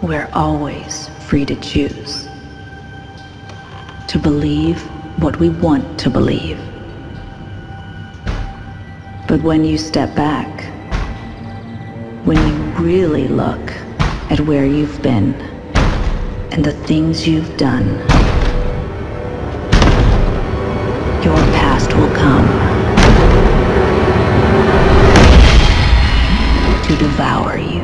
we're always free to choose. To believe what we want to believe. But when you step back, when you really look at where you've been and the things you've done, your past will come to devour you.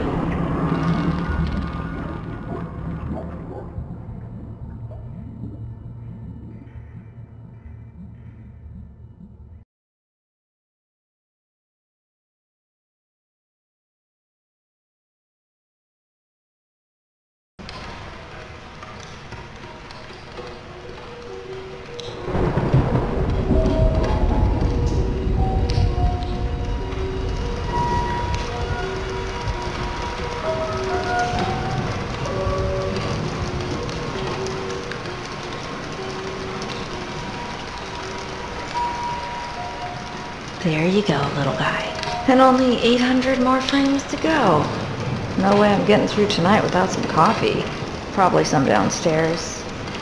There you go, little guy. And only 800 more frames to go. No way I'm getting through tonight without some coffee. Probably some downstairs.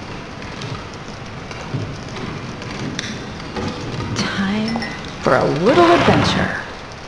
Time for a little adventure.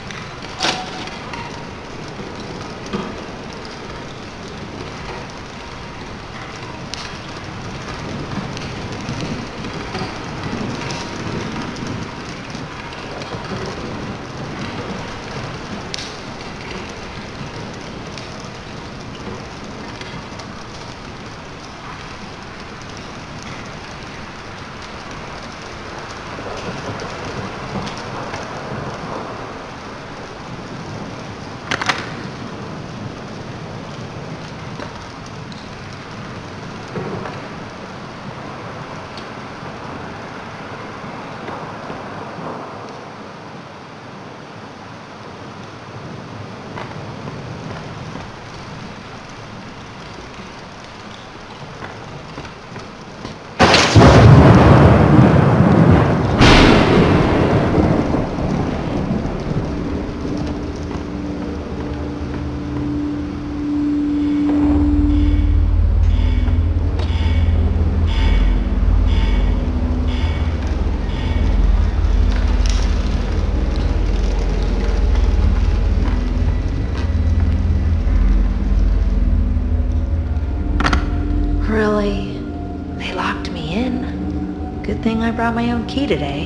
Really? They locked me in. Good thing I brought my own key today.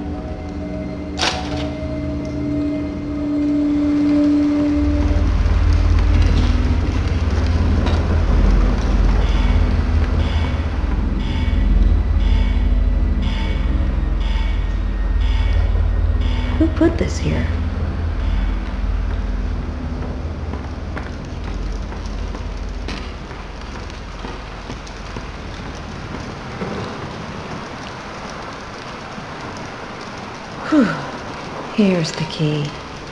Who put this here? Whew. Here's the key.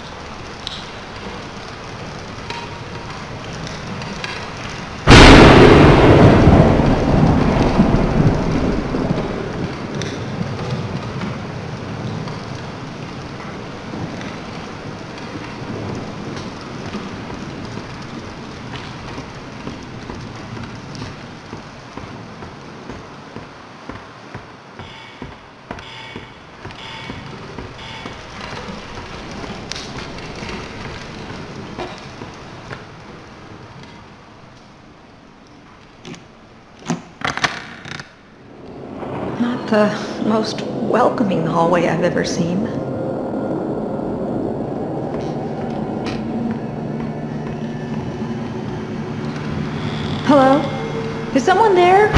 Not the most welcoming hallway I've ever seen. Hello? Is someone there?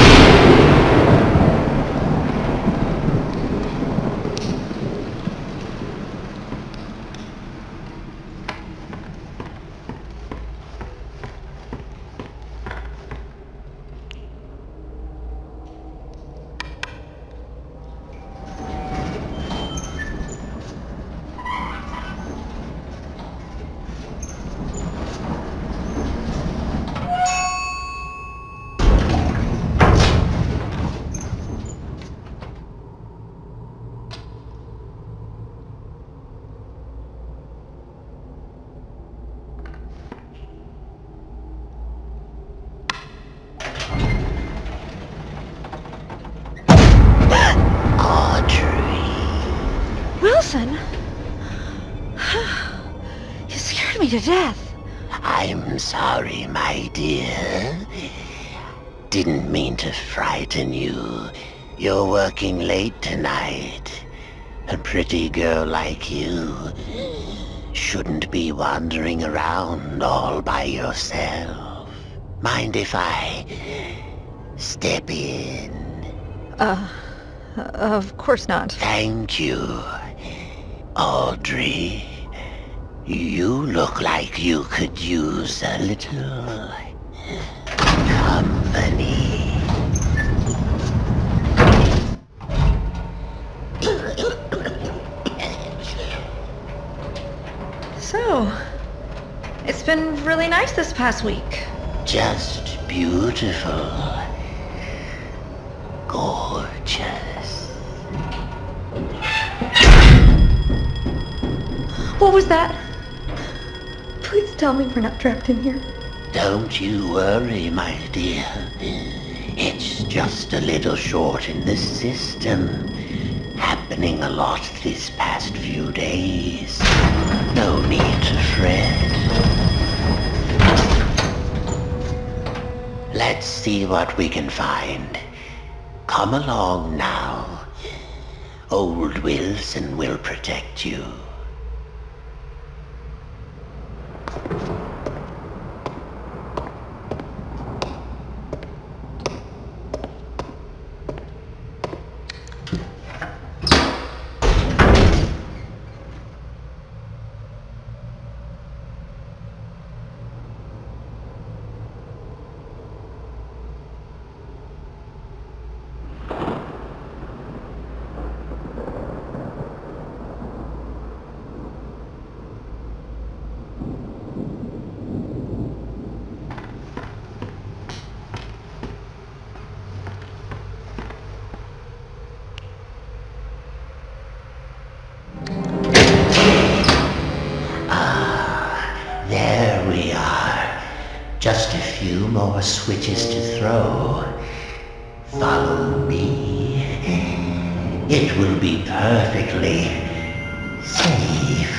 listen. You scared me to death. I'm sorry, my dear. Didn't mean to frighten you. You're working late tonight. A pretty girl like you shouldn't be wandering around all by yourself. Mind if I step in? Of course not. Thank you, Audrey. You look like you could use a little company. So, it's been really nice this past week. Just beautiful. Gorgeous. What was that? Please tell me we're not trapped in here. Don't you worry, my dear. It's just a little short in the system. Happening a lot this past few days. No need to fret. Let's see what we can find. Come along now. Old Wilson will protect you. There we are. Just a few more switches to throw. Follow me. It will be perfectly safe.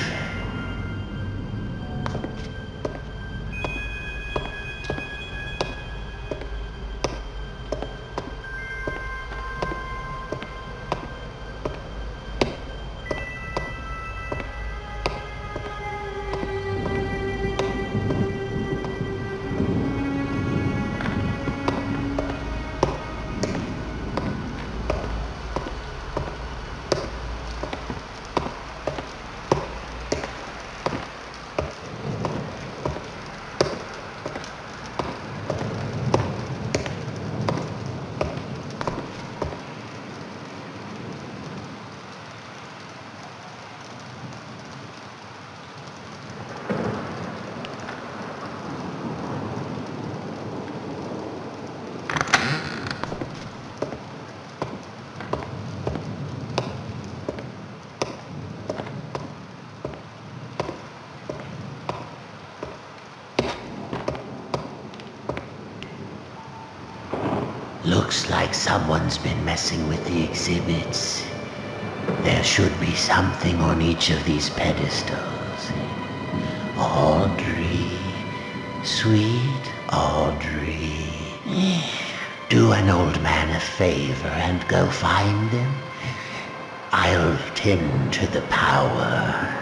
Looks like someone's been messing with the exhibits. There should be something on each of these pedestals. Audrey, sweet Audrey. Do an old man a favor and go find them. I'll tend to the power.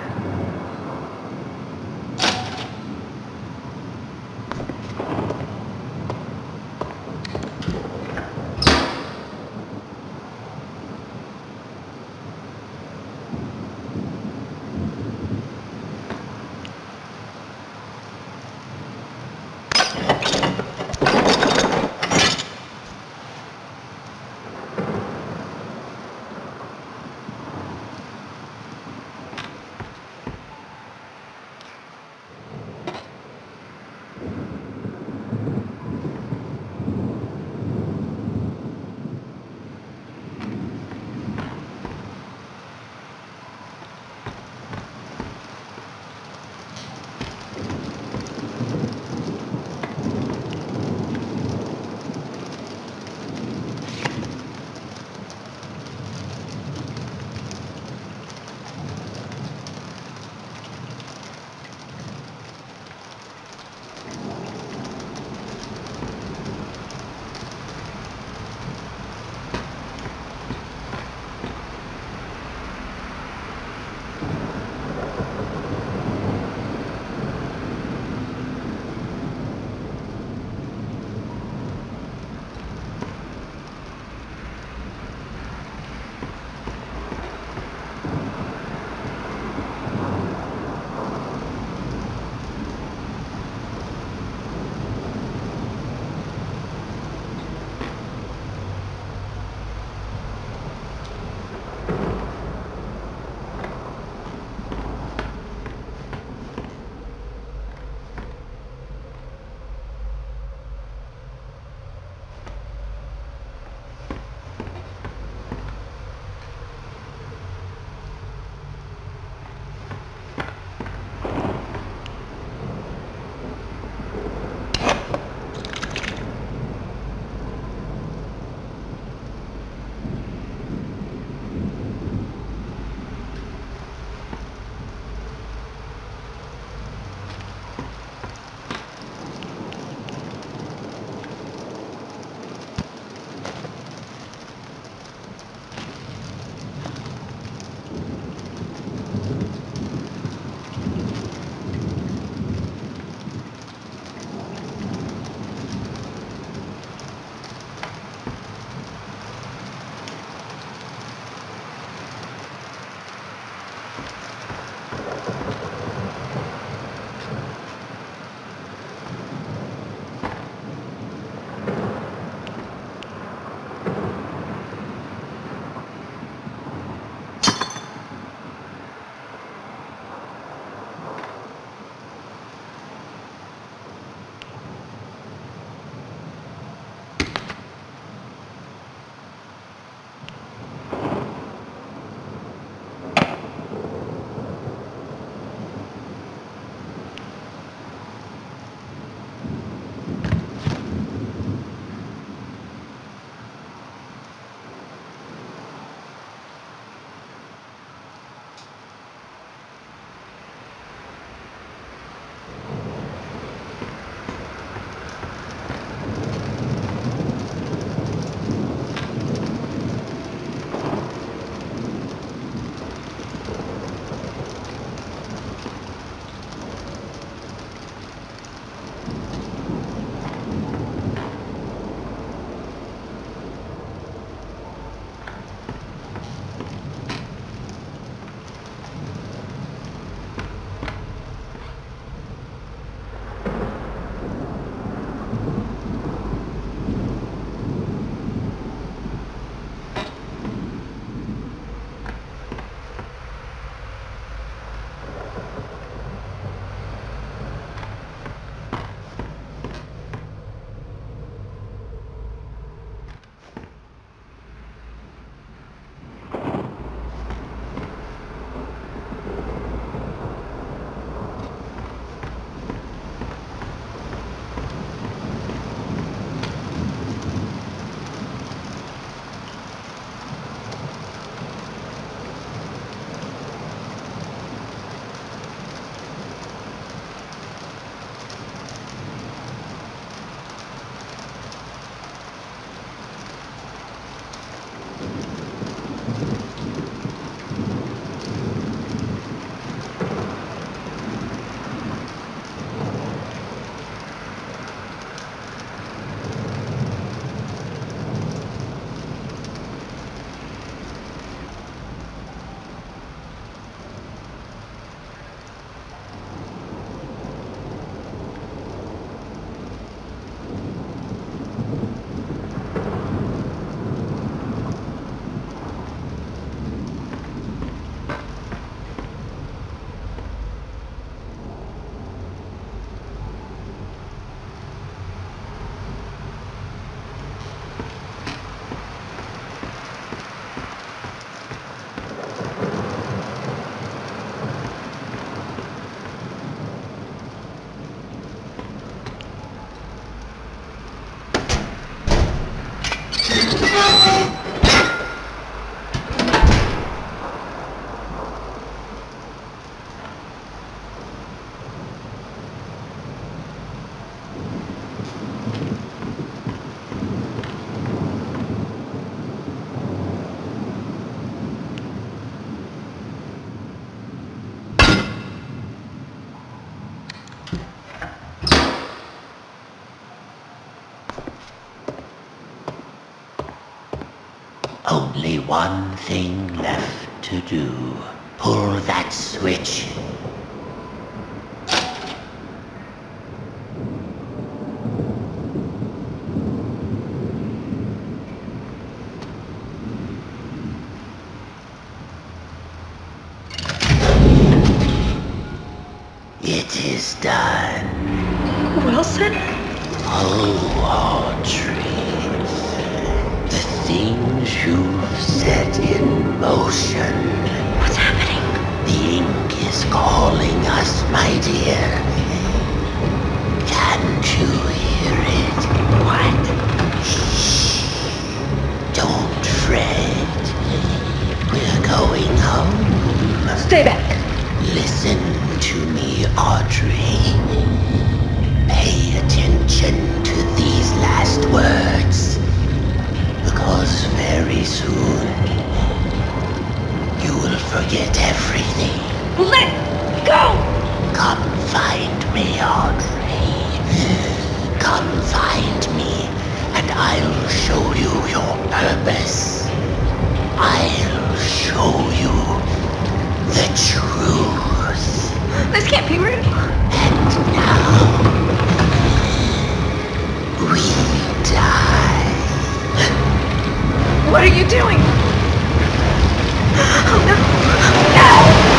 only one thing left to do. Pull that switch. It is done. Wilson? Oh, Audrey. The things you've set in motion. What's happening? The ink is calling us, my dear. Can't you hear it? What? Shh. Don't fret. We're going home. Stay back. Listen to me, Audrey. Pay attention to these last words, because very soon you will forget everything. Let go! Come find me, Audrey. Come find me, and I'll show you your purpose. I'll show you the truth. This can't be real. And now, we die. What are you doing? Oh no! No!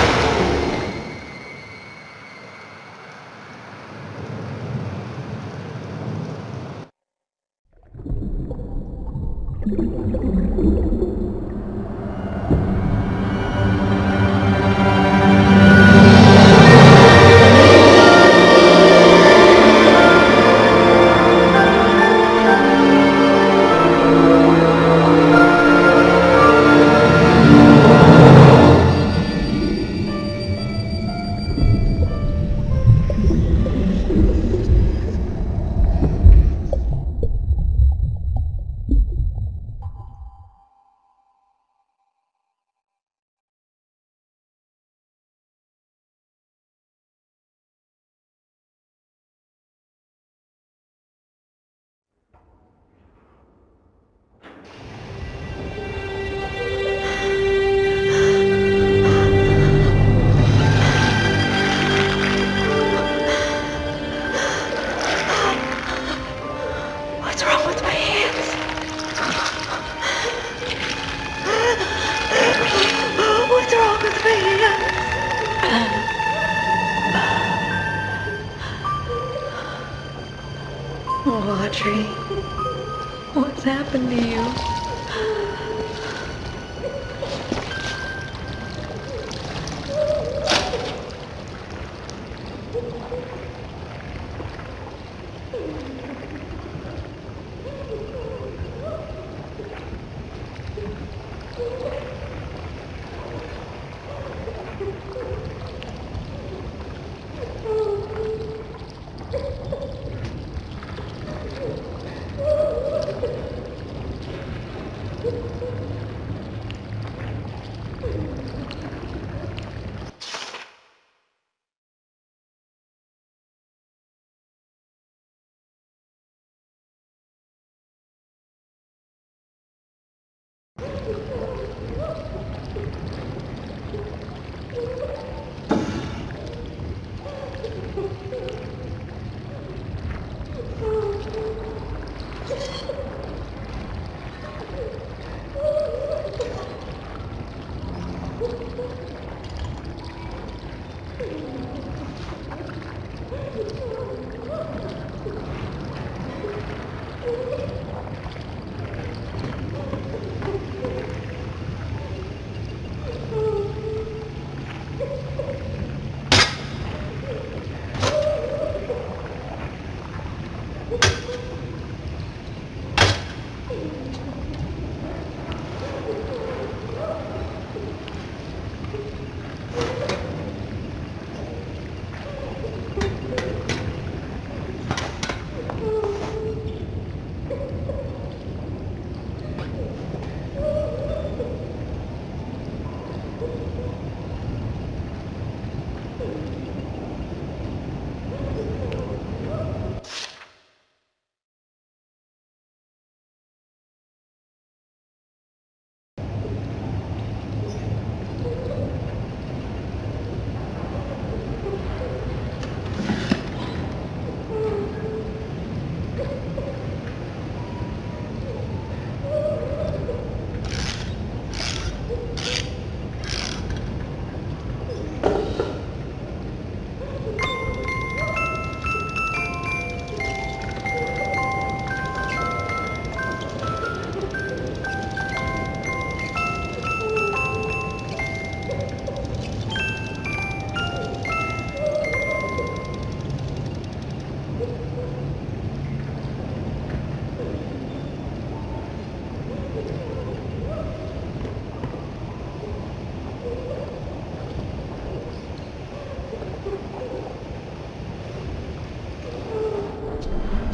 What's wrong with my hands? What's wrong with my hands? Oh, Audrey, what's happened to you?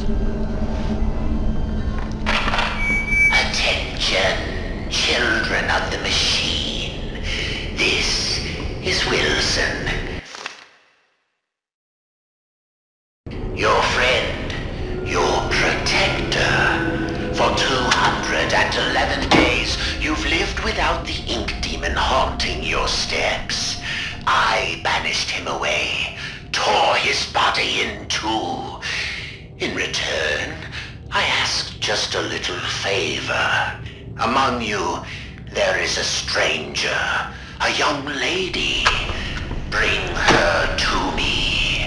Attention, children of the machine. This is Wilson. Your friend, your protector. For 211 days, you've lived without the ink demon haunting your steps. I banished him away, tore his body in two. In return, I asked just a little favor. Among you, there is a stranger, a young lady. Bring her to me.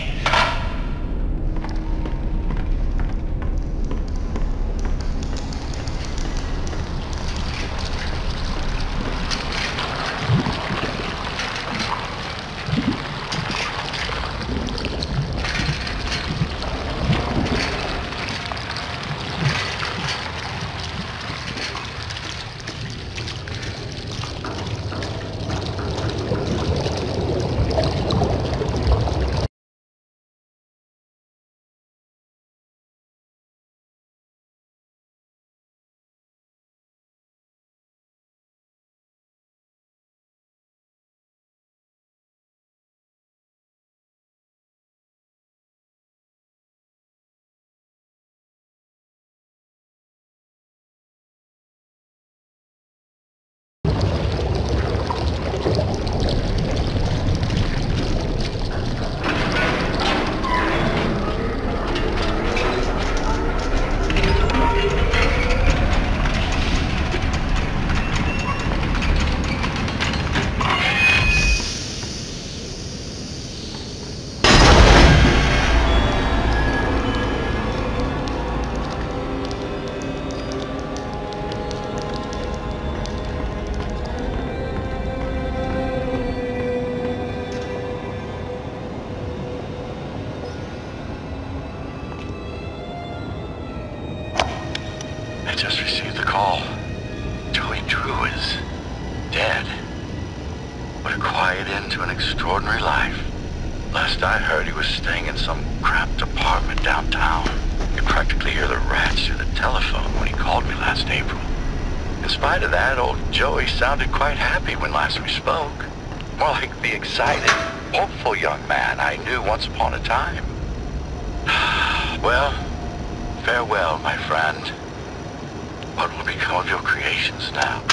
I just received the call. Joey Drew is dead. What a quiet end to an extraordinary life. Last I heard, he was staying in some cramped apartment downtown. You could practically hear the rats through the telephone when he called me last April. In spite of that, old Joey sounded quite happy when last we spoke. More like the excited, hopeful young man I knew once upon a time. Well, farewell, my friend. What will become of your creations now?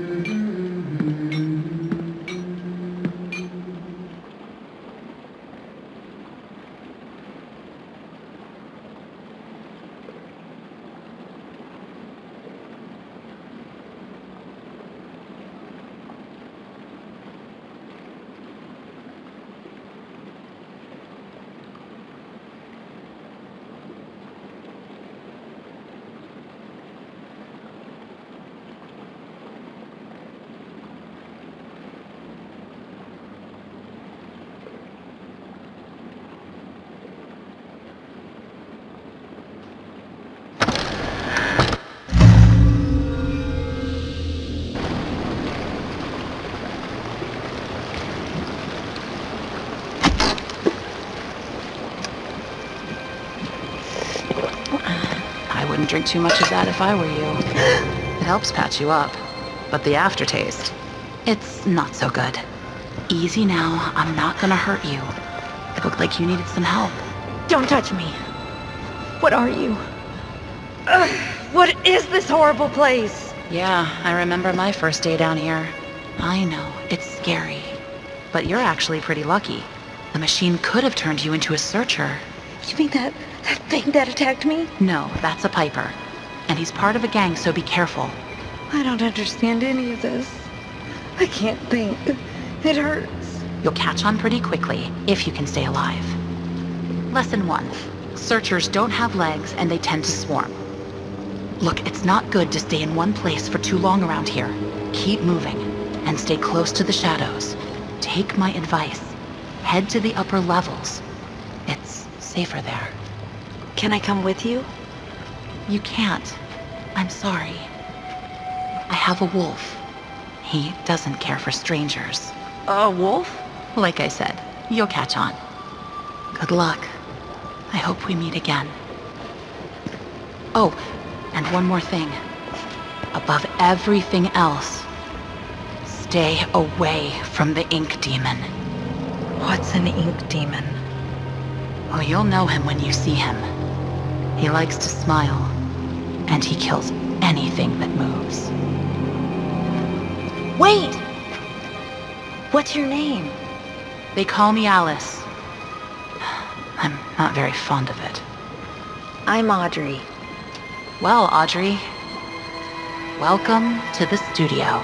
Wouldn't drink too much of that if I were you. It helps patch you up, but the aftertaste, it's not so good. Easy now, I'm not gonna hurt you. It looked like you needed some help. Don't touch me. What are you? Ugh, what is this horrible place? Yeah, I remember my first day down here. I know, it's scary. But you're actually pretty lucky. The machine could have turned you into a searcher. You mean that thing that attacked me? No, that's a Piper. And he's part of a gang, so be careful. I don't understand any of this. I can't think. It hurts. You'll catch on pretty quickly, if you can stay alive. Lesson 1. Searchers don't have legs and they tend to swarm. Look, it's not good to stay in one place for too long around here. Keep moving, and stay close to the shadows. Take my advice. Head to the upper levels. It's safer there. Can I come with you? You can't. I'm sorry. I have a wolf. He doesn't care for strangers. A wolf? Like I said, you'll catch on. Good luck. I hope we meet again. Oh, and one more thing. Above everything else, stay away from the ink demon. What's an ink demon? Oh, you'll know him when you see him. He likes to smile, and he kills anything that moves. Wait! What's your name? They call me Alice. I'm not very fond of it. I'm Audrey. Well, Audrey, welcome to the studio.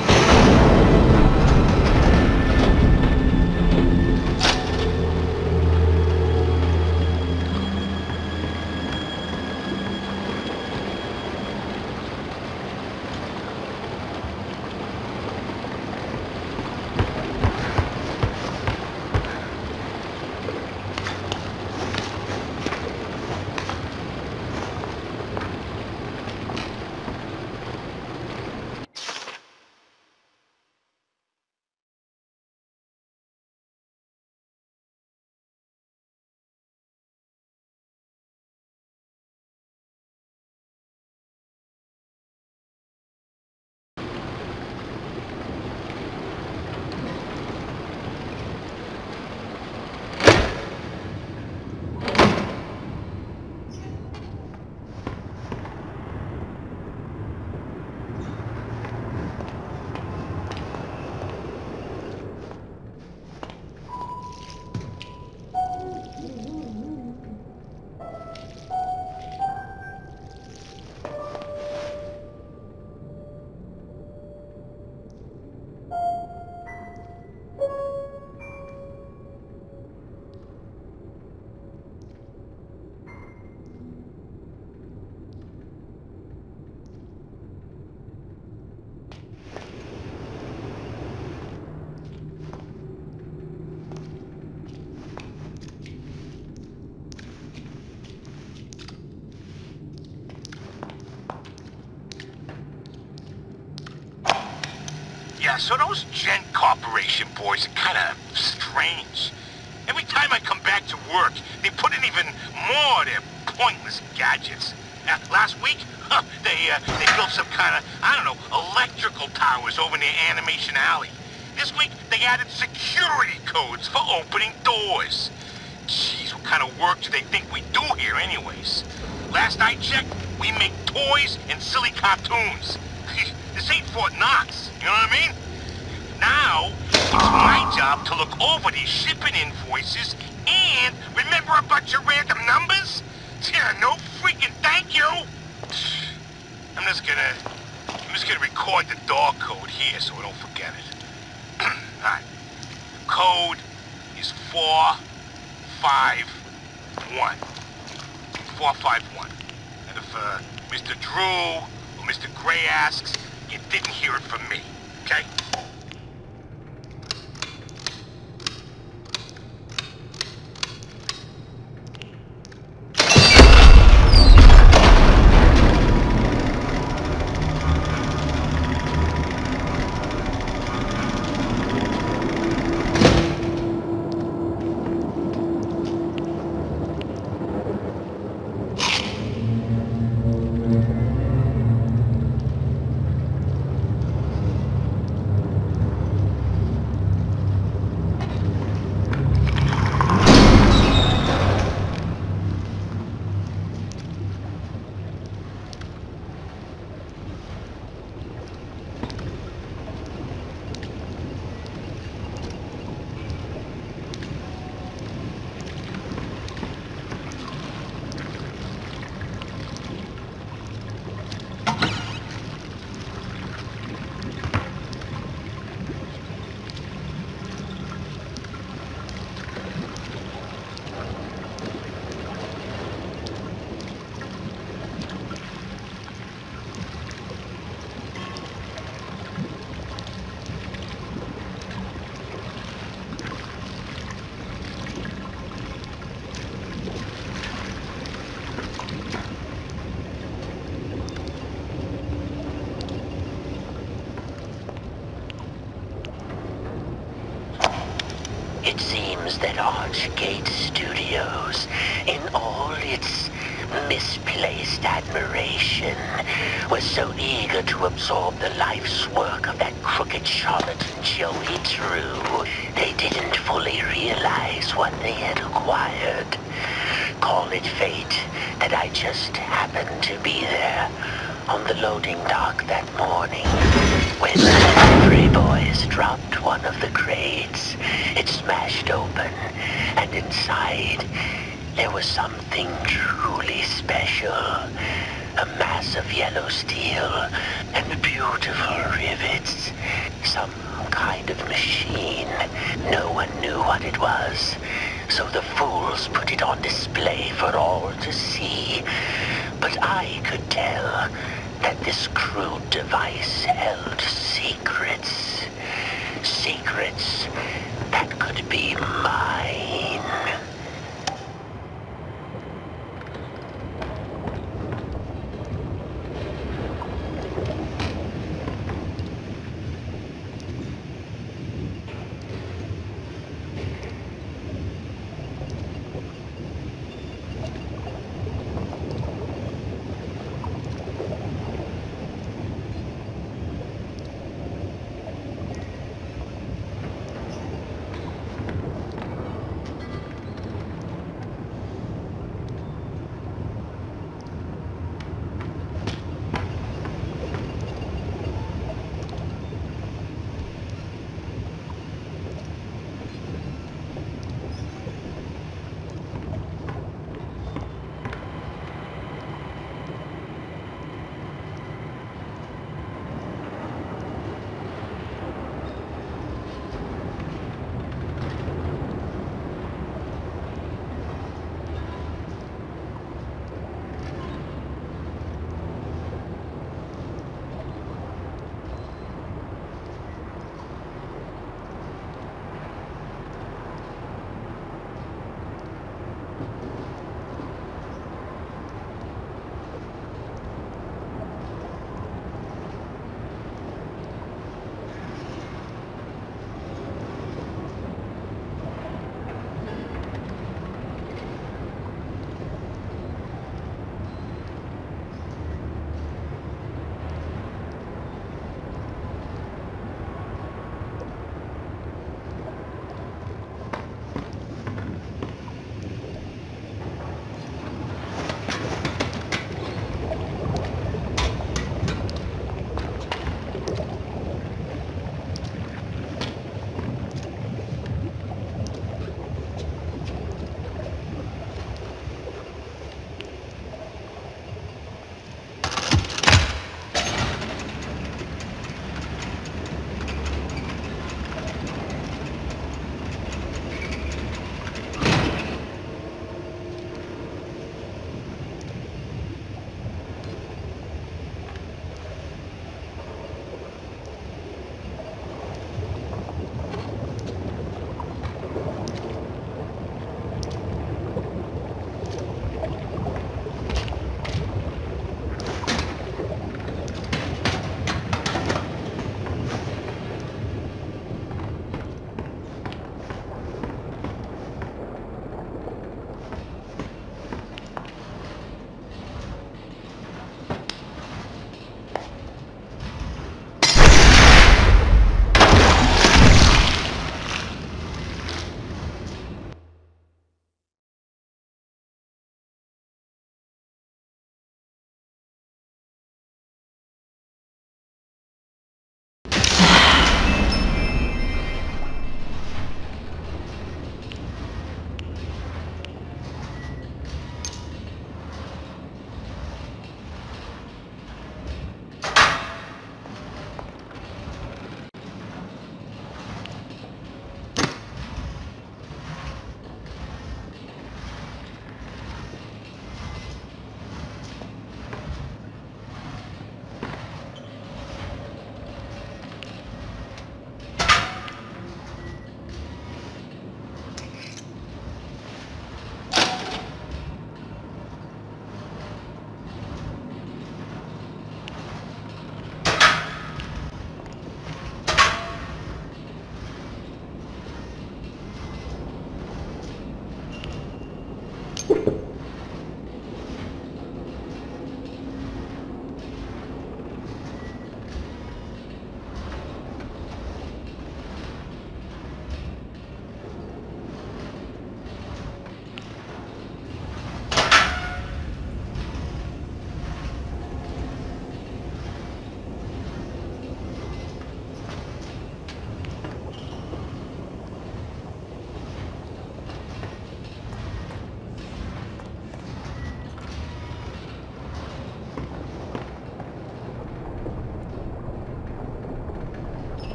Yeah, so those Gen Corporation boys are kind of strange. Every time I come back to work, they put in even more of their pointless gadgets. Last week, they built some kind of, I don't know, electrical towers over near Animation Alley. This week, they added security codes for opening doors. Jeez, what kind of work do they think we do here anyways? Last I checked, we make toys and silly cartoons. This ain't Fort Knox, you know what I mean? Now, it's my job to look over these shipping invoices and remember a bunch of random numbers? Yeah, no freaking thank you! I'm just gonna record the door code here so I don't forget it. Alright. The code is 451. 451. And if Mr. Drew or Mr. Gray asks, you didn't hear it from me, okay? It seems that Archgate Studios, in all its misplaced admiration, was so eager to absorb the life's work of that crooked charlatan Joey Drew, they didn't fully realize what they had acquired. Call it fate that I just happened to be there on the loading dock that morning when the delivery boys dropped one of the crates. It smashed open, and inside there was something truly special. A mass of yellow steel and beautiful rivets. Some kind of machine. No one knew what it was, so the fools put it on display for all to see. But I could tell that this crude device held secrets. Secrets that could be mine.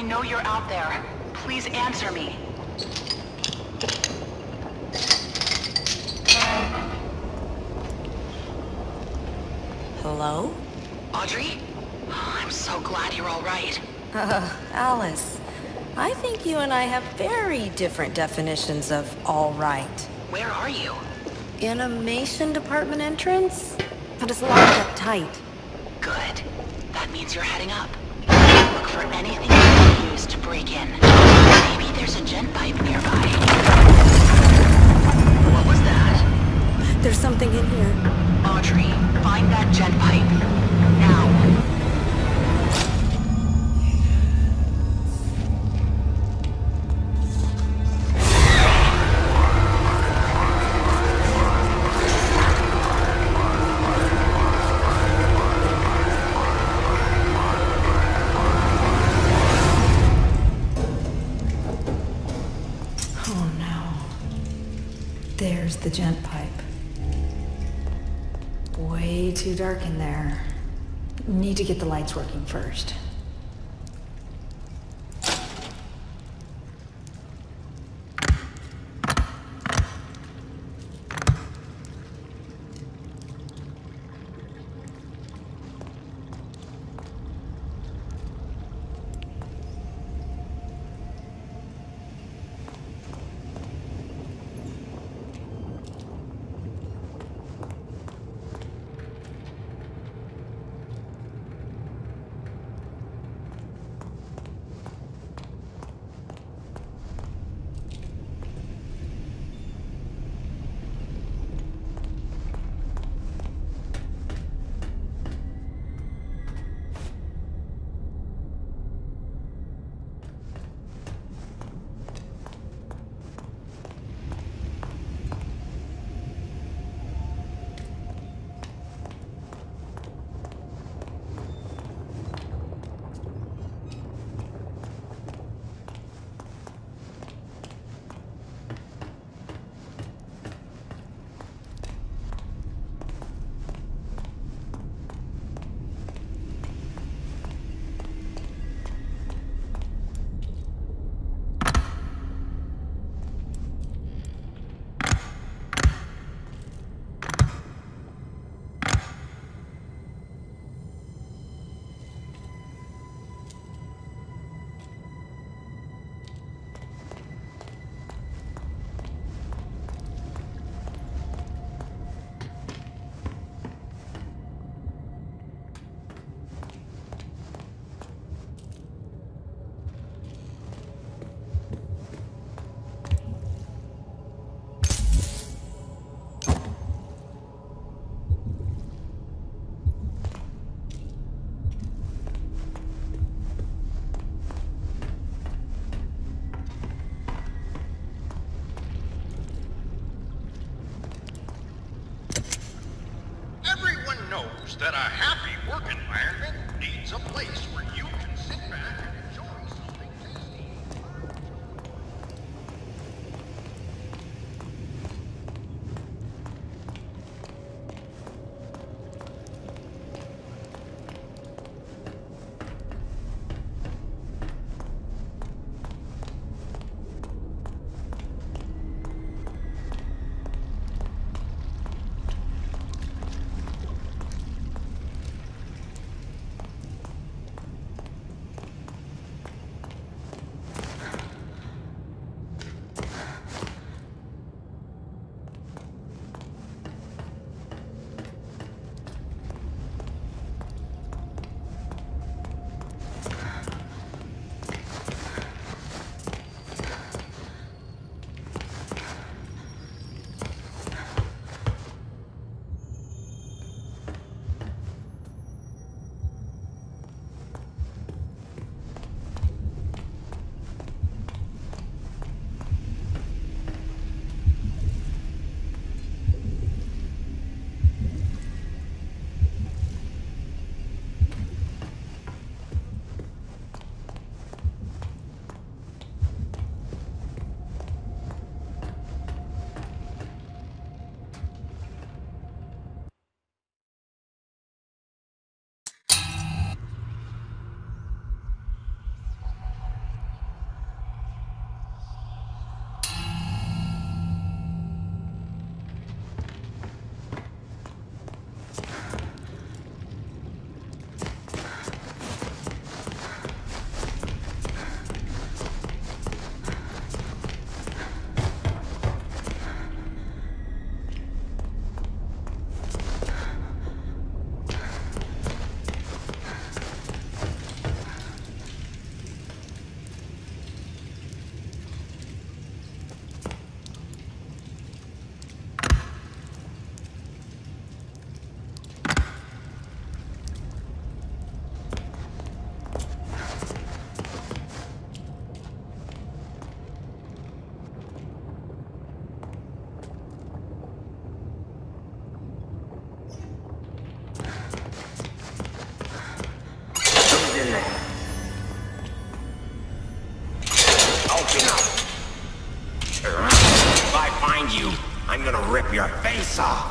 know you're out there. Please answer me. Hello? Audrey? I'm so glad you're all right. Alice. I think you and I have very different definitions of all right. Where are you? Animation department entrance? But it's locked up tight. Good. That means you're heading up. Look for anything you can use to break in. Maybe there's a gent pipe nearby. What was that? There's something in here. Audrey, find that gent pipe. Now. Oh no. There's the gent pipe. Way too dark in there. Need to get the lights working first. knows that a happy work environment needs a place where you can sit back and enjoy something tasty. Open up! If I find you, I'm gonna rip your face off!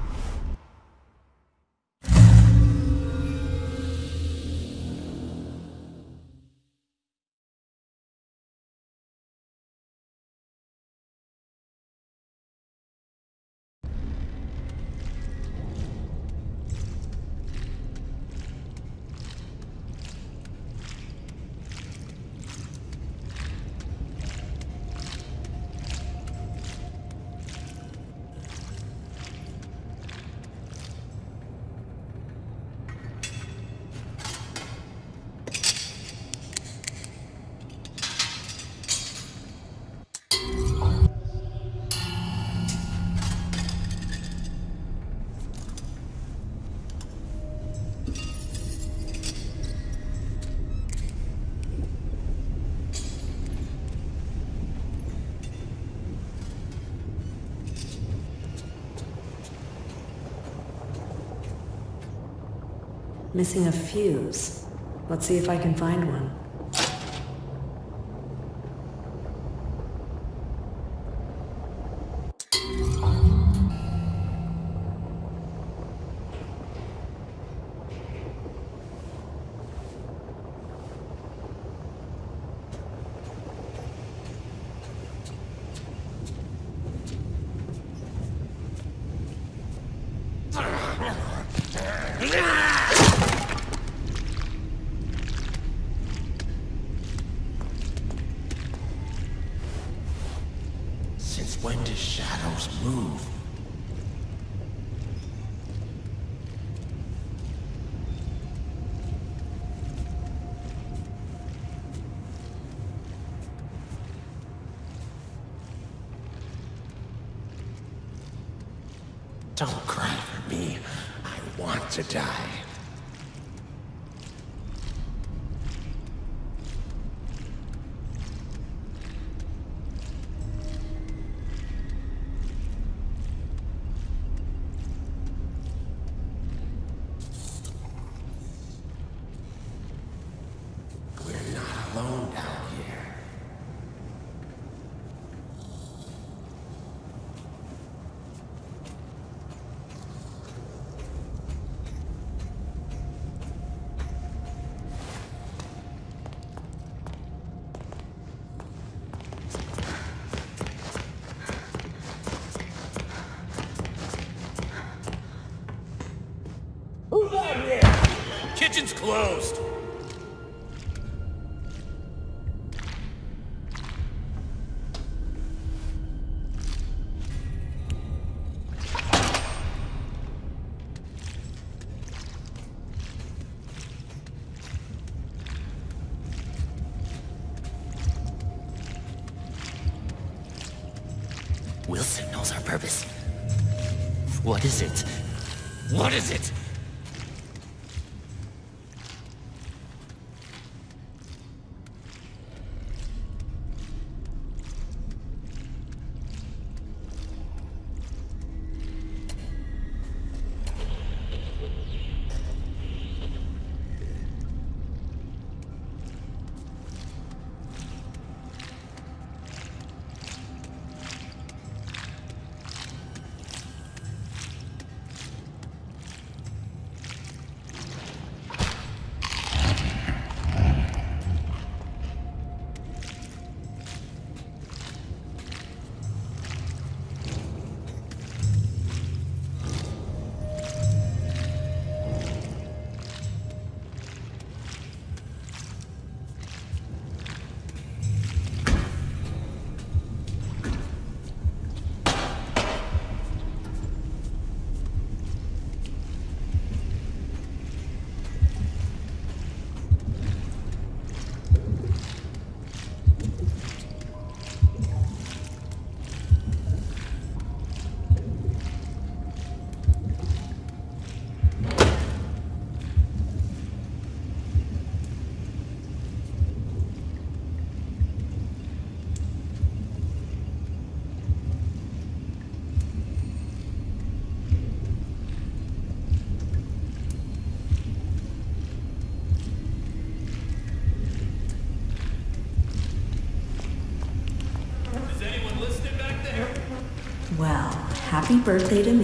Missing a fuse. Let's see if I can find one. Since when do shadows move? Don't cry for me. I want to die. Alone down here. Who's out here? Kitchen's closed. Wilson knows our purpose. What is it? What is it? happy birthday to me.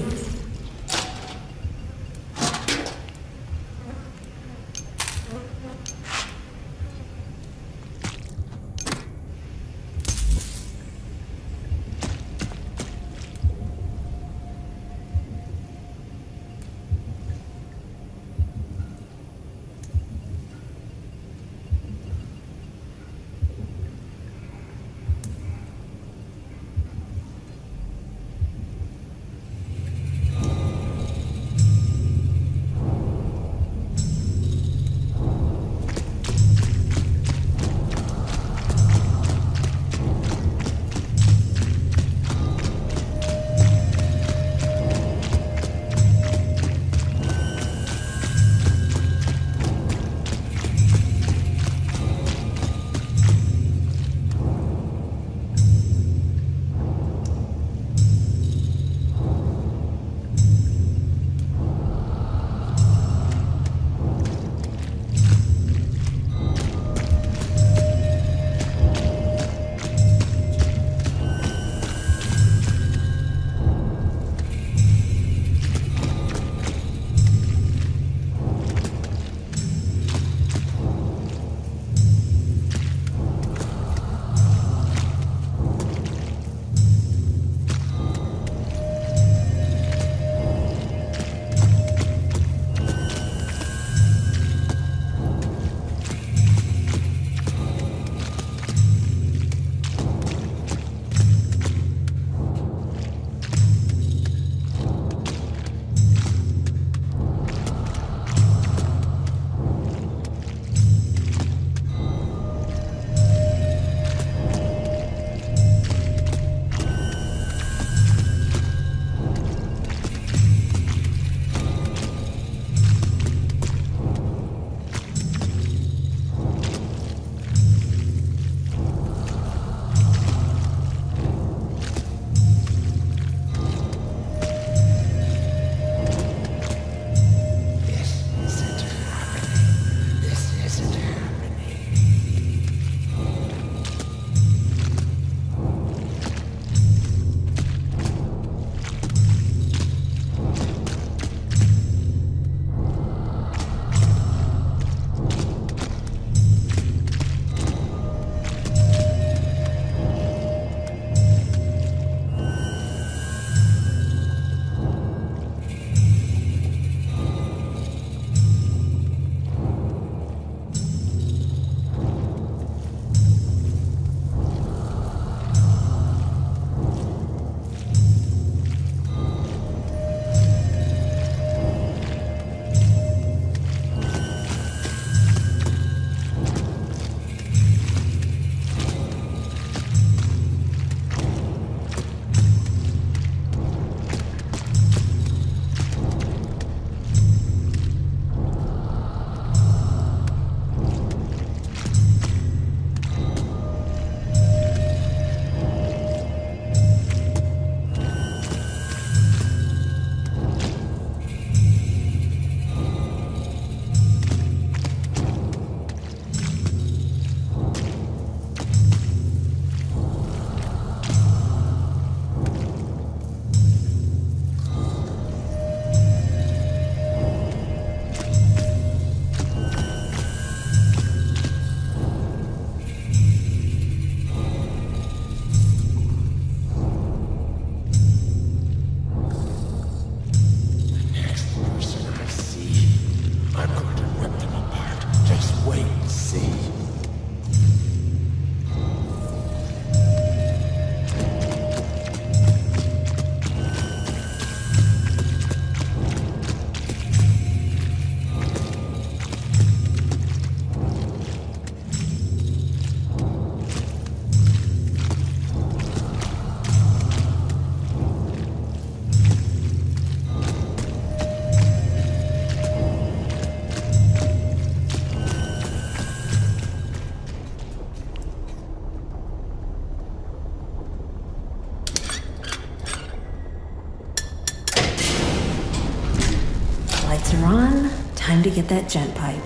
Lights are on. Time to get that gent pipe.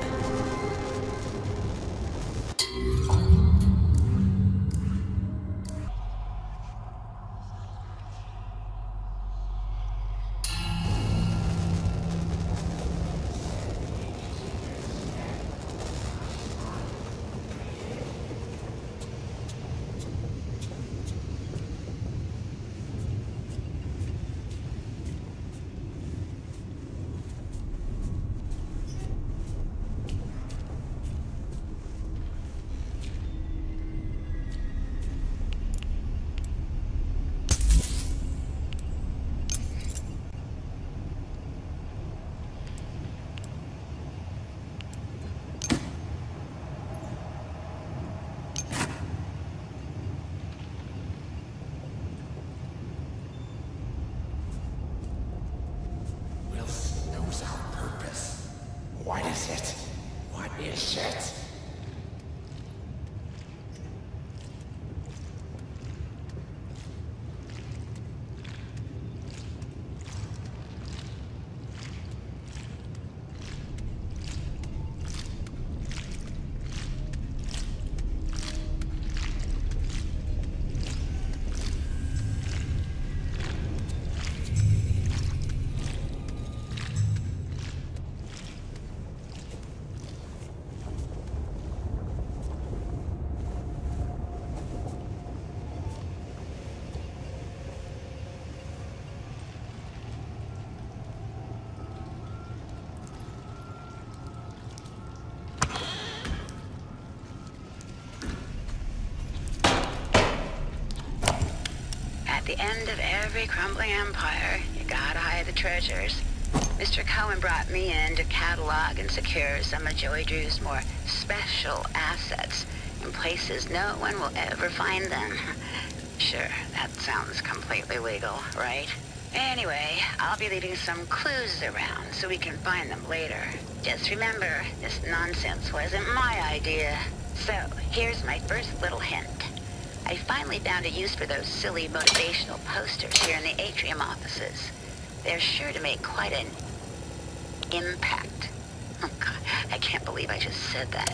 is it? What is it? At the end of every crumbling empire, you gotta hide the treasures. Mr. Cohen brought me in to catalog and secure some of Joey Drew's more special assets in places no one will ever find them. Sure, that sounds completely legal, right? Anyway, I'll be leaving some clues around so we can find them later. Just remember, this nonsense wasn't my idea. So, here's my first little hint. I finally found a use for those silly motivational posters here in the atrium offices. They're sure to make quite an impact. Oh God, I can't believe I just said that.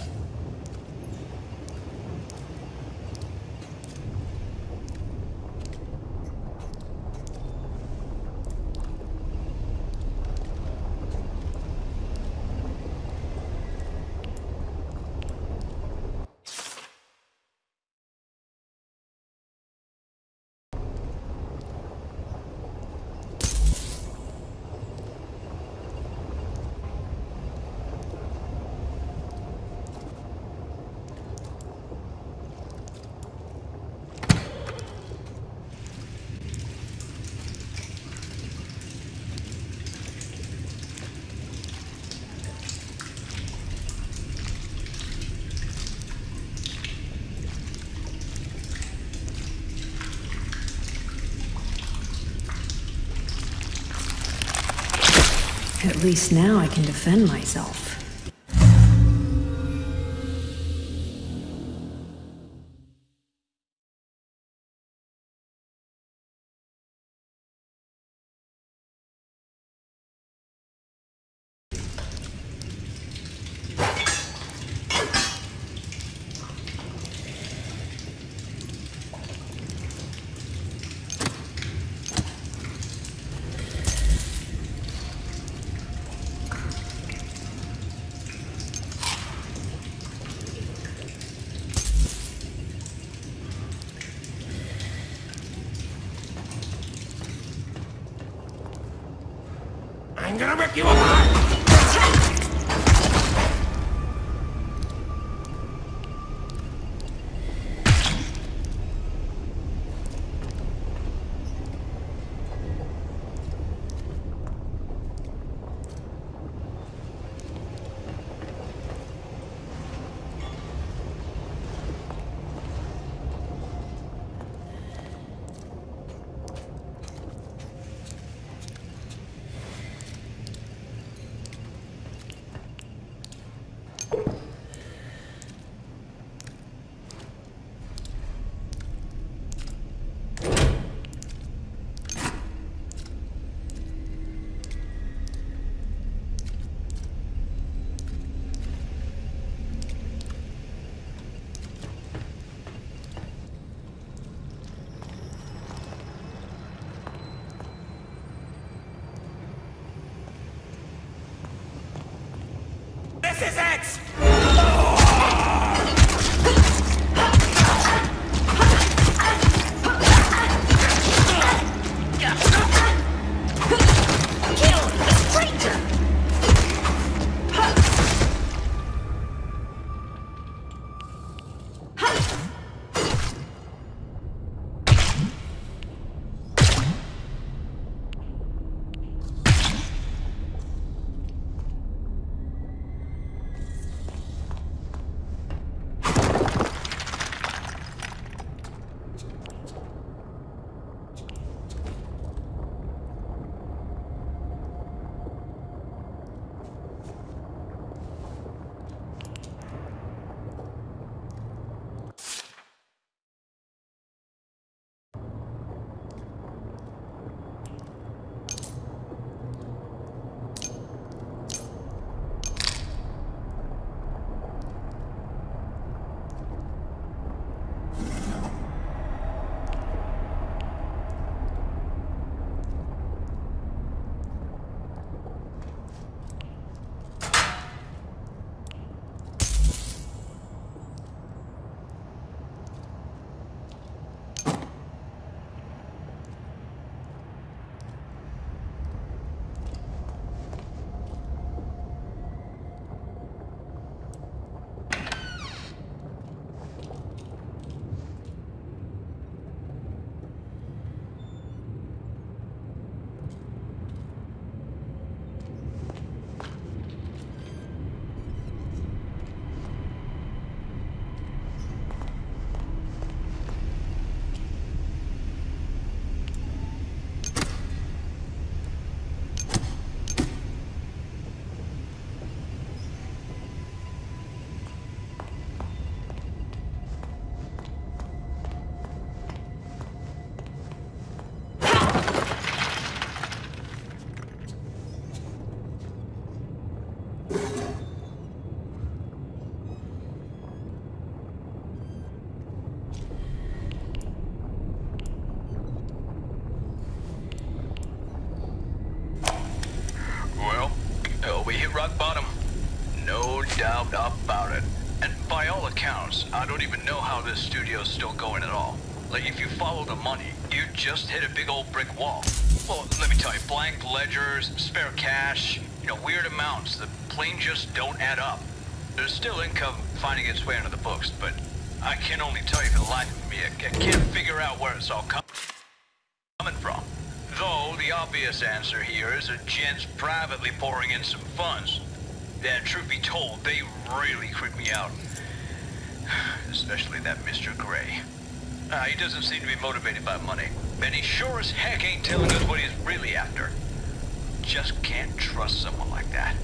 At least now I can defend myself. I'm gonna rip you apart! This is it! rock bottom. No doubt about it. And by all accounts, I don't even know how this studio's still going at all. Like, if you follow the money, you just hit a big old brick wall. Well, let me tell you, blank ledgers, spare cash, weird amounts. The plain just don't add up. There's still income finding its way into the books, but I can only tell you for the life of me, I can't figure out where it's all coming from. Though, the obvious answer here is a gent's privately pouring in some funds. And truth be told, they really creep me out. Especially that Mr. Gray. He doesn't seem to be motivated by money. And he sure as heck ain't telling us what he's really after. Just can't trust someone like that.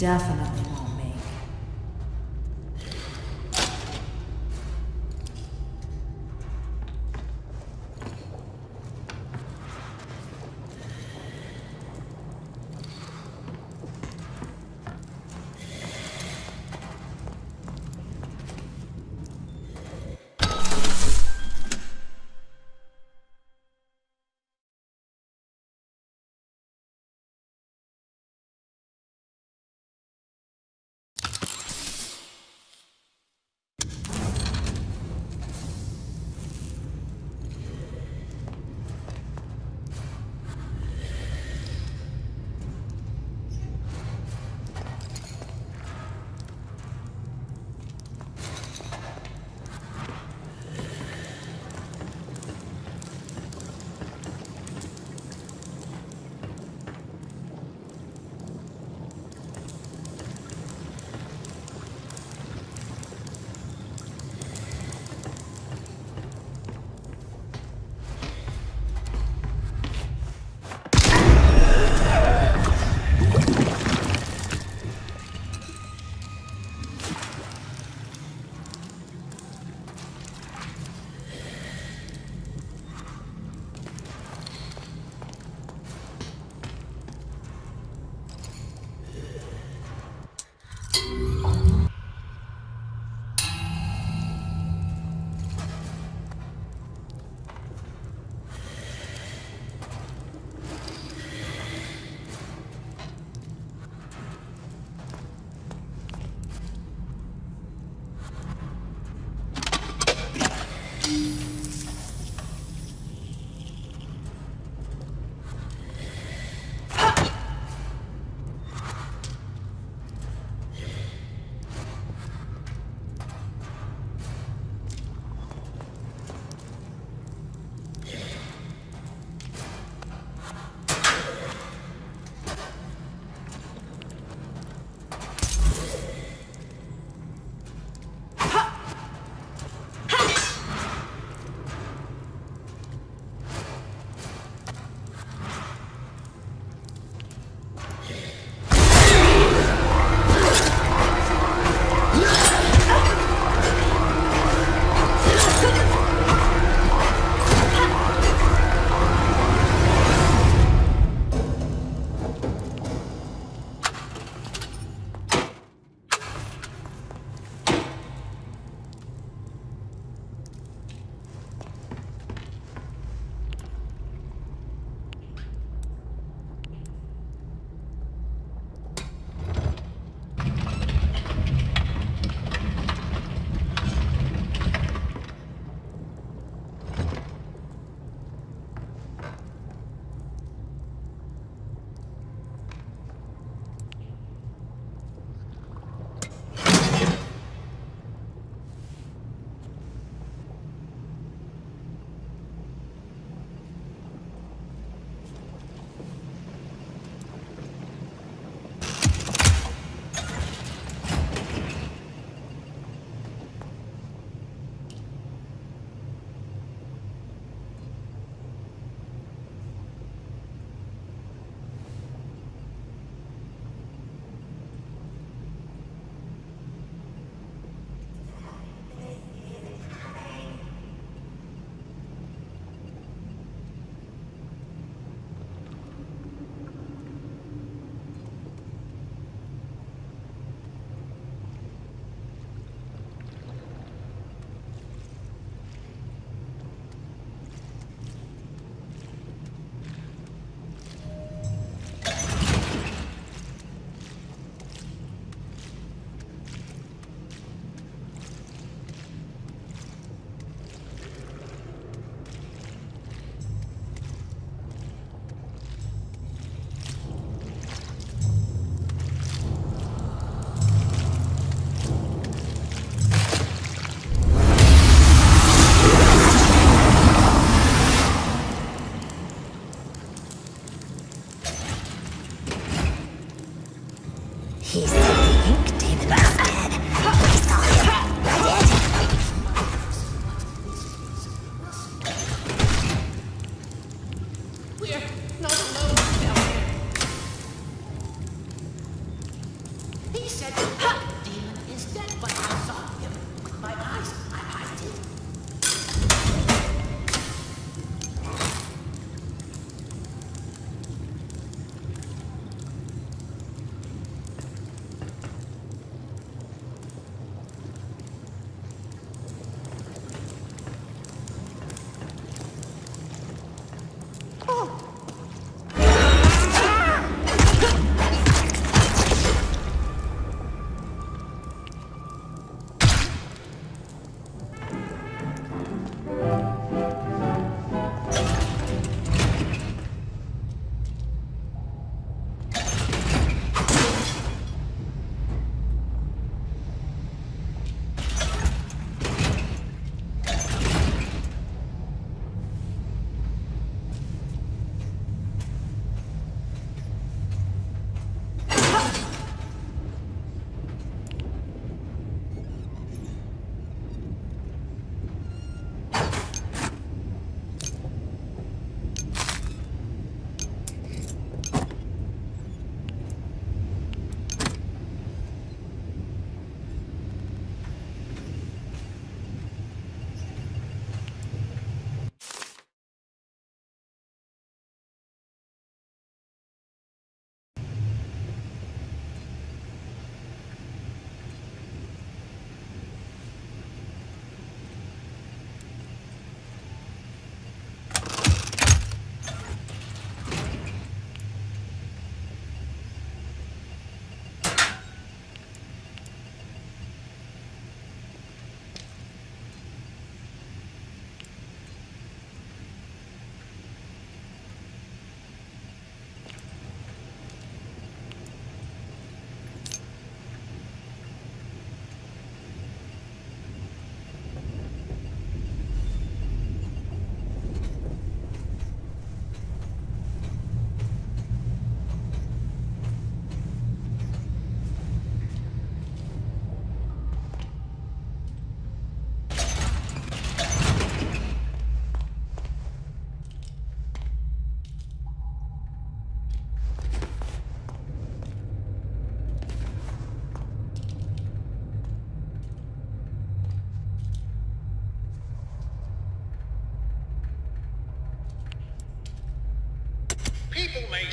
definitely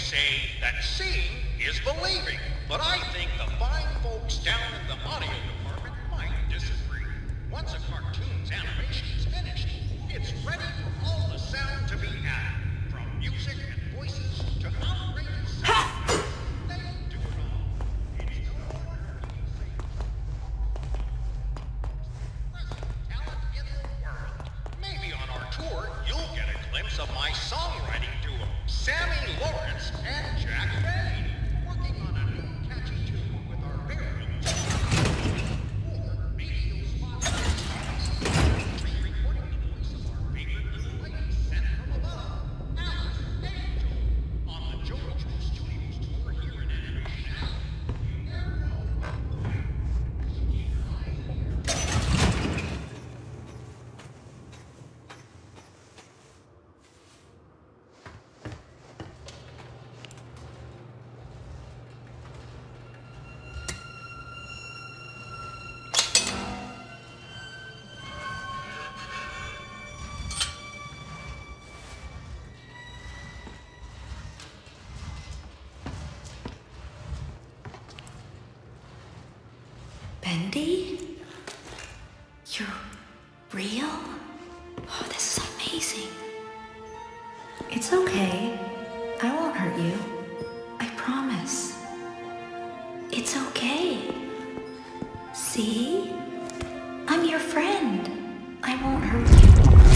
say that seeing is believing, but I think the fine folks down in the audio department might disagree. Once a cartoon's animation is finished, it's ready for all the sound to be added, from music and voices to outrageous sound. They do it all. It's no wonder people say best talent in the world. Maybe on our tour, you'll get a glimpse of my songwriting duo, Sammy Lawrence and Jack Bendy, working on a new catchy tune with our very own or radio spots recording the voice of our favorite little lady sent from above, Alice Angel, on the Joey Drew Studios tour here in Animation Alley. Bendy? You're real? Oh, this is amazing. It's okay. I won't hurt you. I promise. It's okay. See? I'm your friend. I won't hurt you.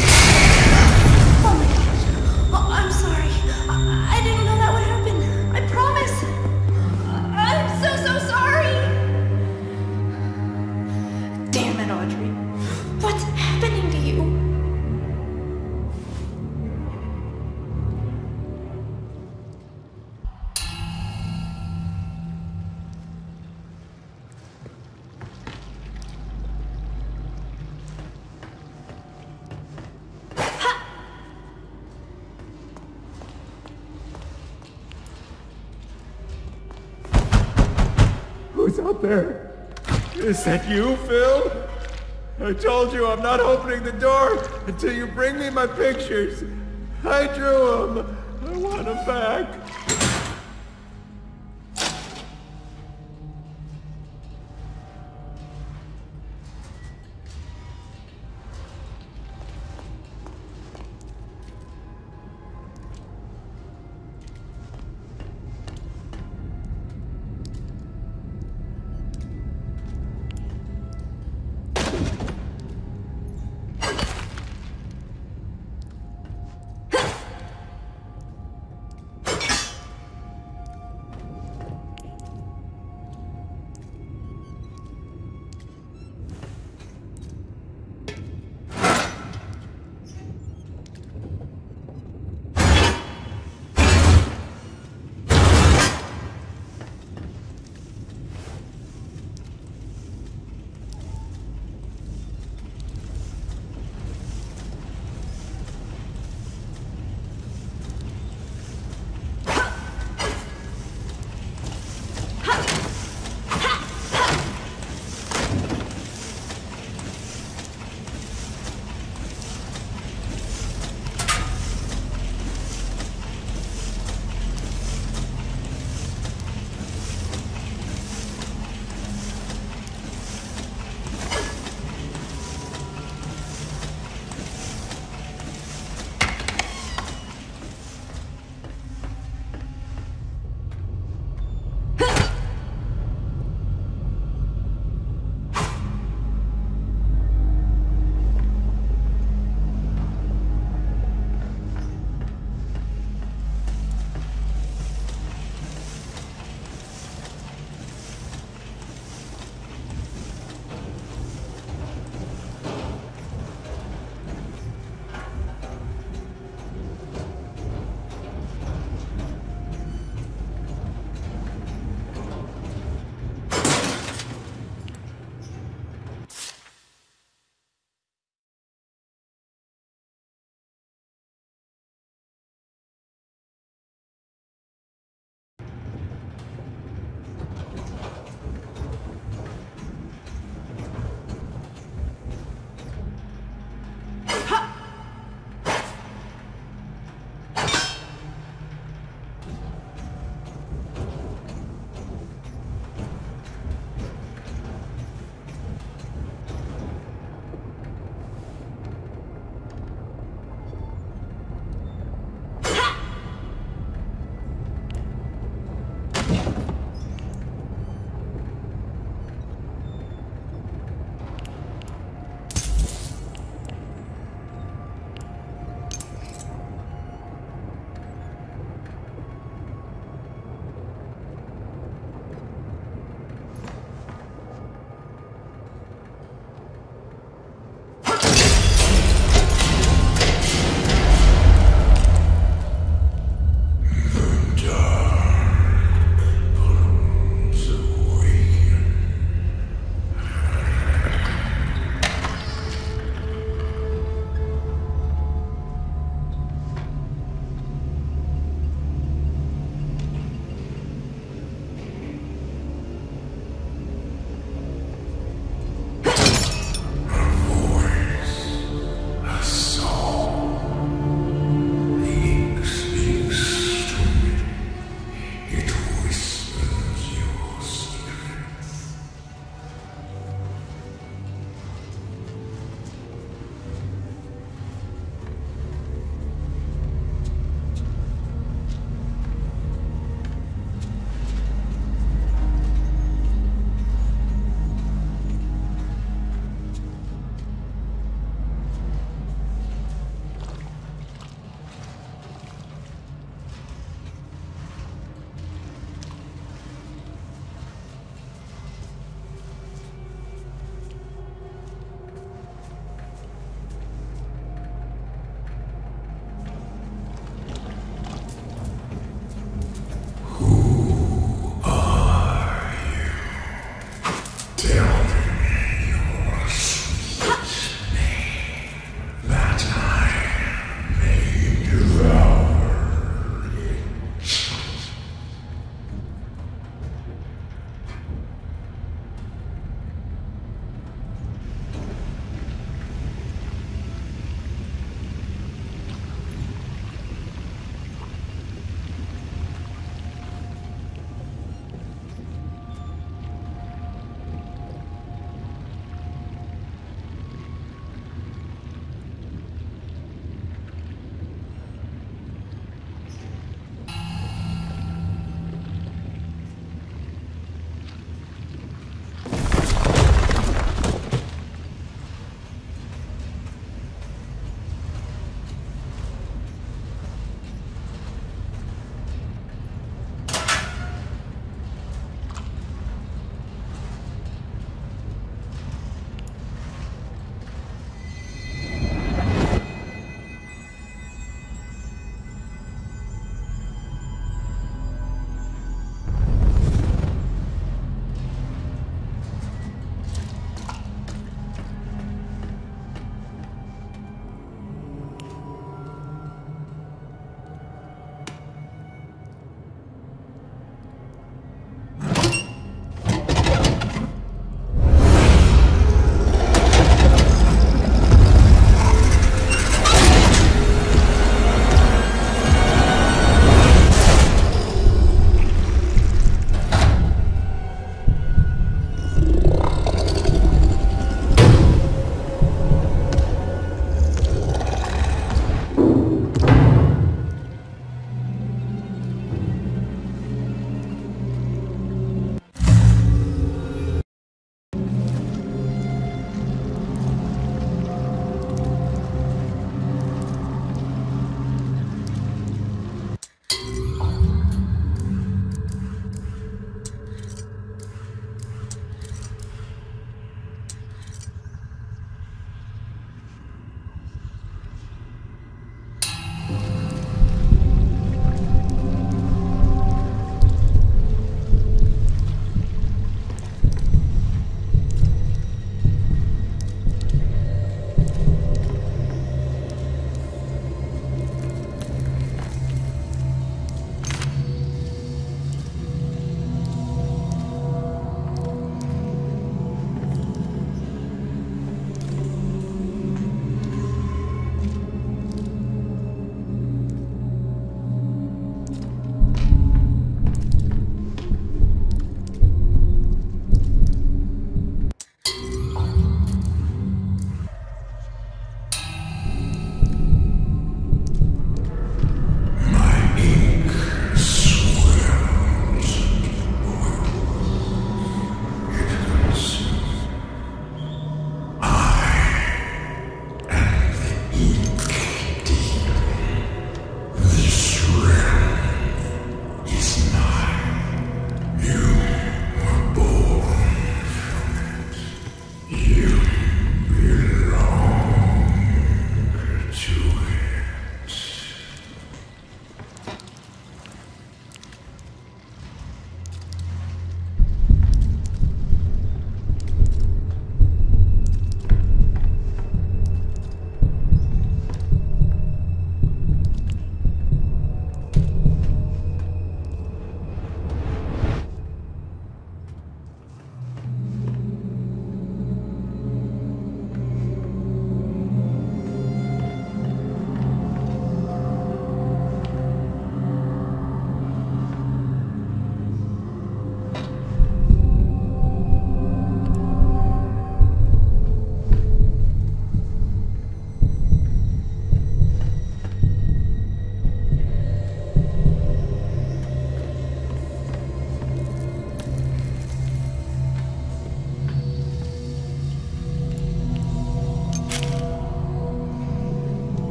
Oh my gosh. Oh, I'm sorry. I didn't know that would happen. I promise. I'm so sorry. Damn it, Audrey. What's happening to you? Who's out there? Is that you, Phil? I told you I'm not opening the door until you bring me my pictures. I drew them. I want them back.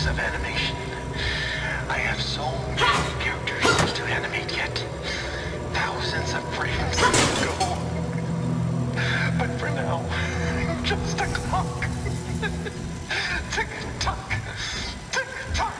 of animation. I have so many characters to animate yet. Thousands of frames to go. But for now, I'm just a clock. Tick-tock. Tick-tock.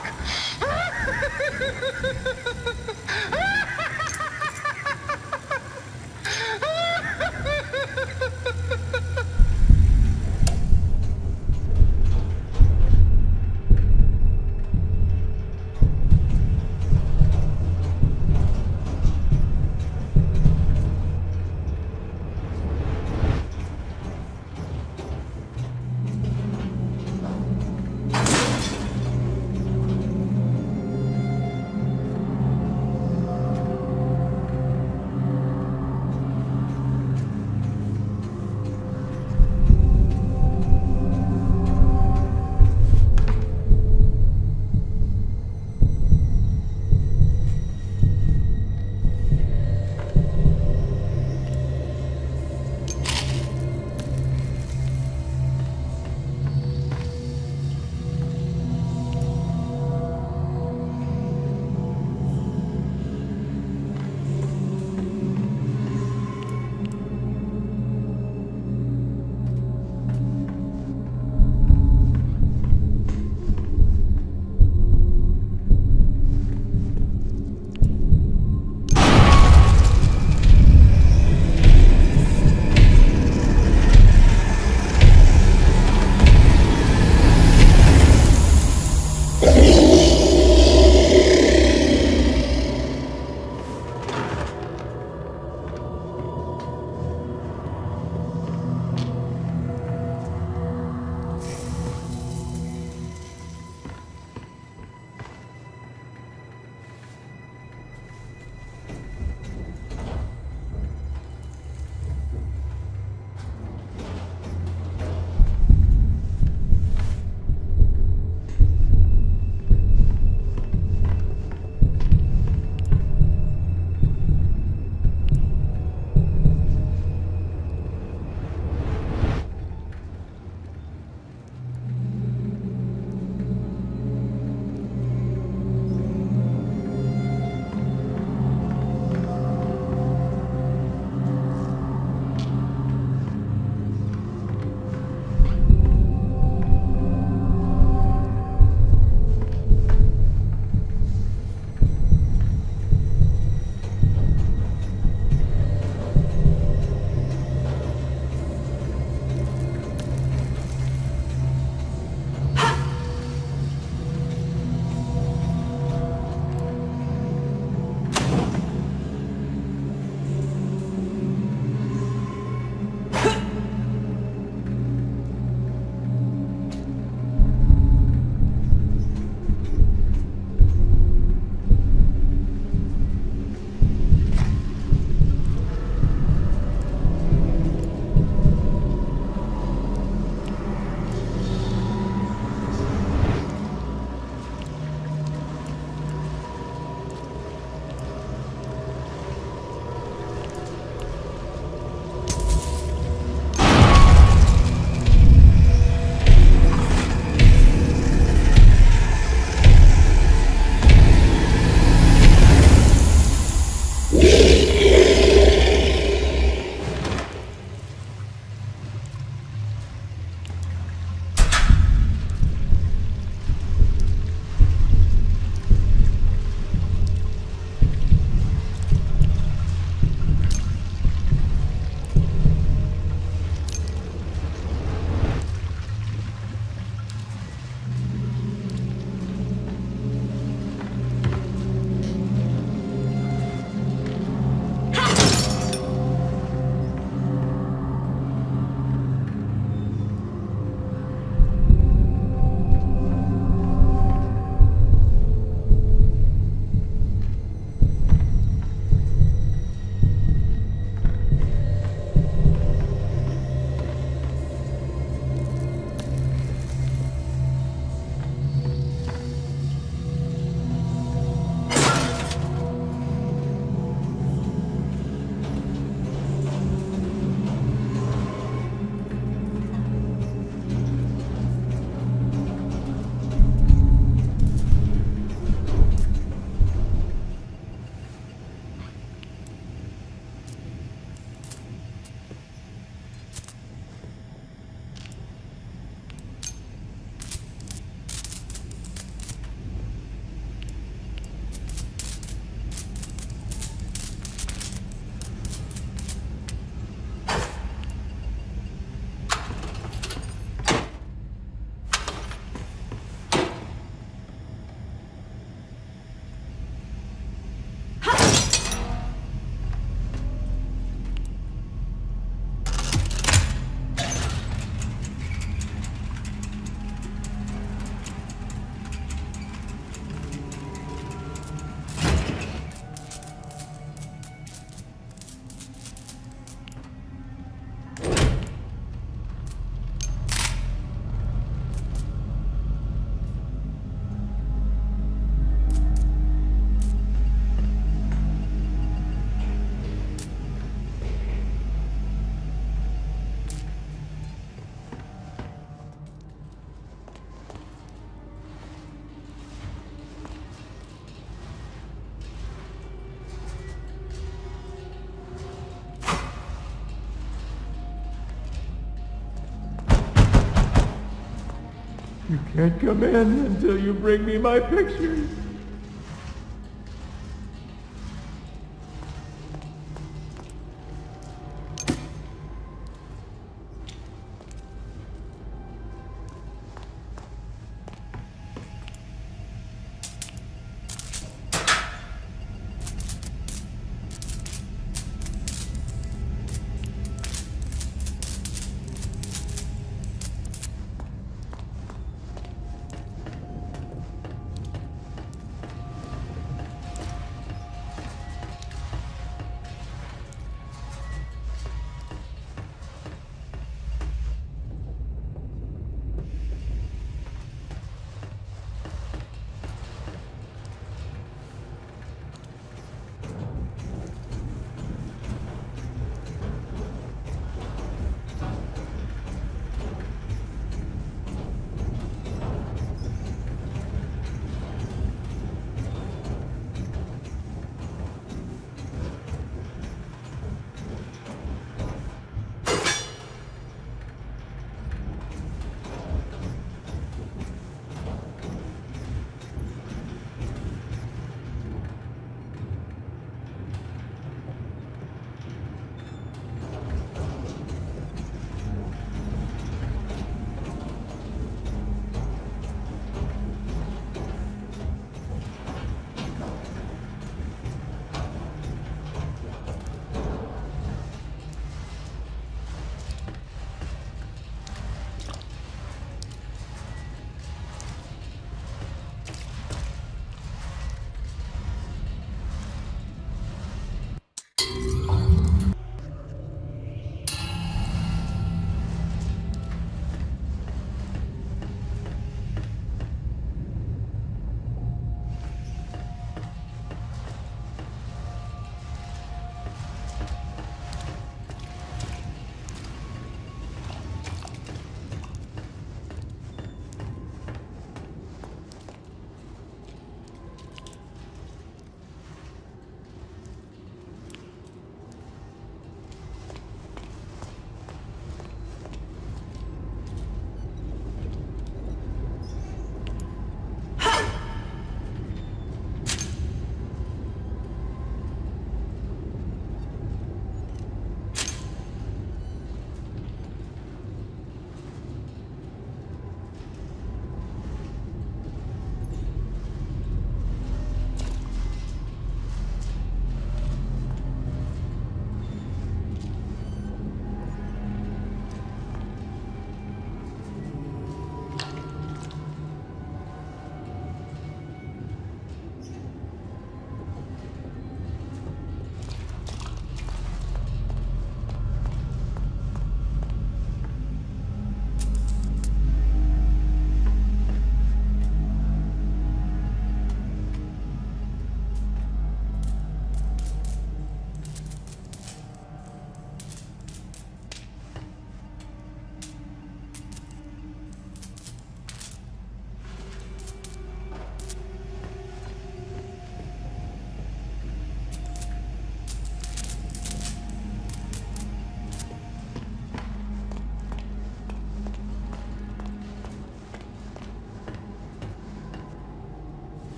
You can't come in until you bring me my pictures.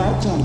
by Jenny.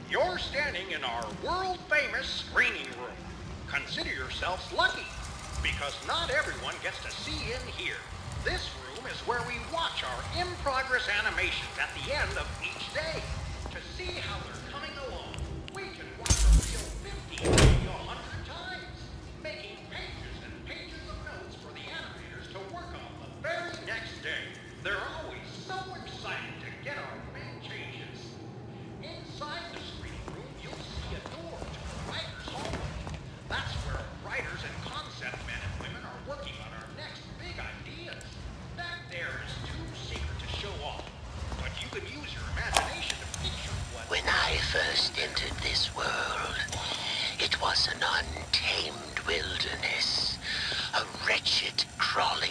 You're standing in our world-famous screening room. Consider yourselves lucky, because not everyone gets to see in here. This room is where we watch our in-progress animations at the end of each day. To see how they're coming along, we can watch a reel 50, maybe 100 times, making pages and pages of notes for the animators to work on the very next day. They're always so excited to get our big changes. Inside the screening room, you'll see a door to the writer's hallway. That's where writers and concept men and women are working on our next big ideas. That there is too secret to show off, but you can use your imagination to picture what... When I first entered this world, it was an untamed wilderness, a wretched, crawling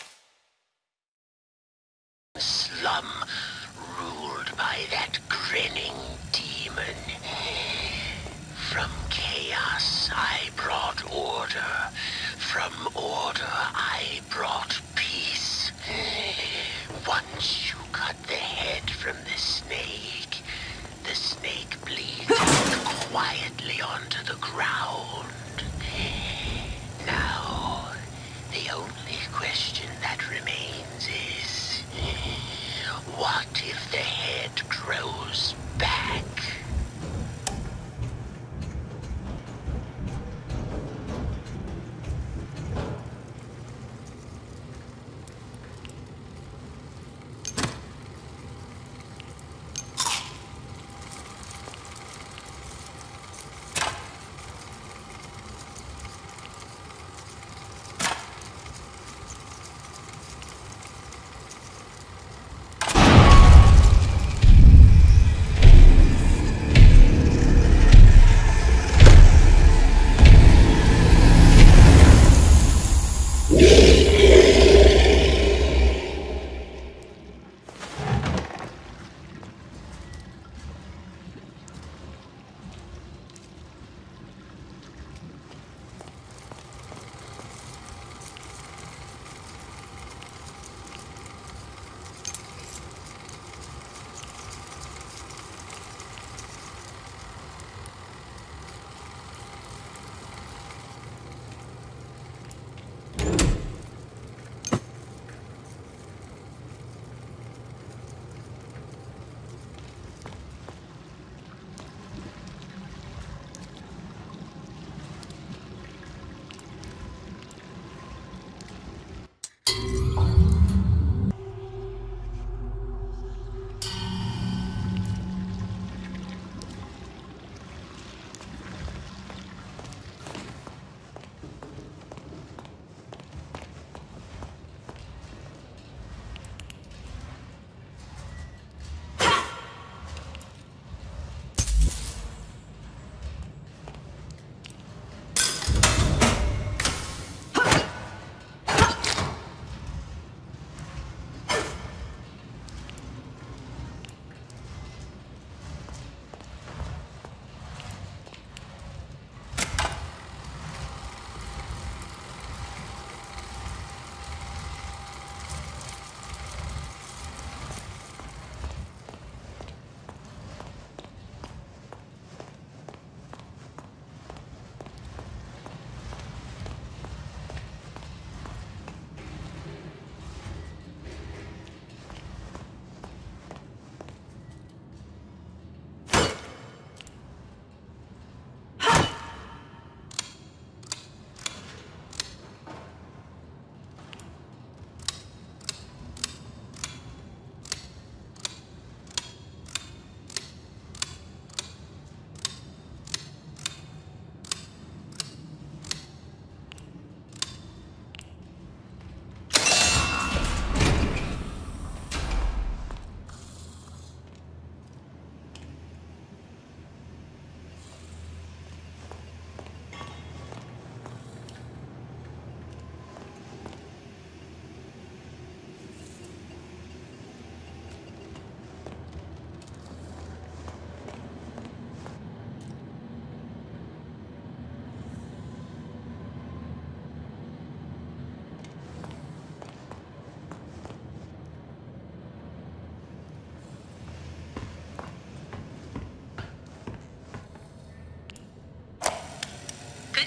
slum ruled by that grinning demon. From chaos I brought order. From order I brought peace. Once you cut the head from the snake bleeds out quietly onto the ground. Now, the only question that remains is, what if the head grows back?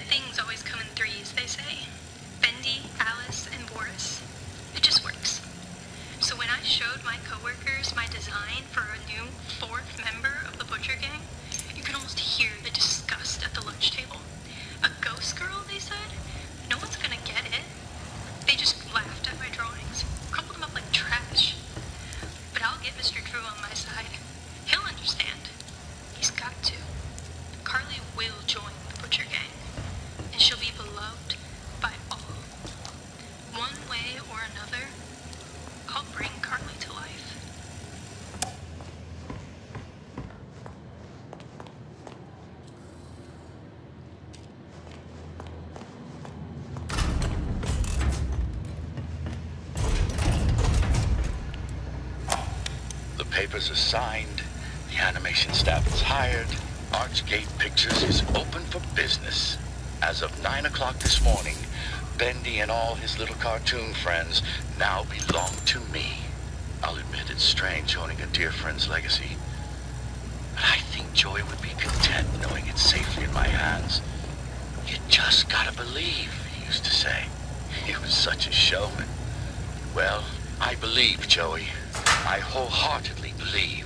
Good things always come in threes, they say. Bendy, Alice, and Boris. It just works. So when I showed my coworkers my design for a new 4th member of the Butcher Gang, you could almost hear the disgust at the lunch table. A ghost girl, they said? No one's gonna get it. They just laughed at my drawings, crumpled them up like trash. But I'll get Mr. Drew on my side. He'll understand. He's got to. Carly will join the Butcher Gang, and she'll be beloved by all. One way or another, I'll bring Carly to life. The papers are signed, the animation staff is hired, Archgate Pictures is open for business. As of 9 o'clock this morning, Bendy and all his little cartoon friends now belong to me. I'll admit it's strange owning a dear friend's legacy, but I think Joy would be content knowing it's safely in my hands. You just gotta believe, he used to say. He was such a showman. Well, I believe, Joey. I wholeheartedly believe.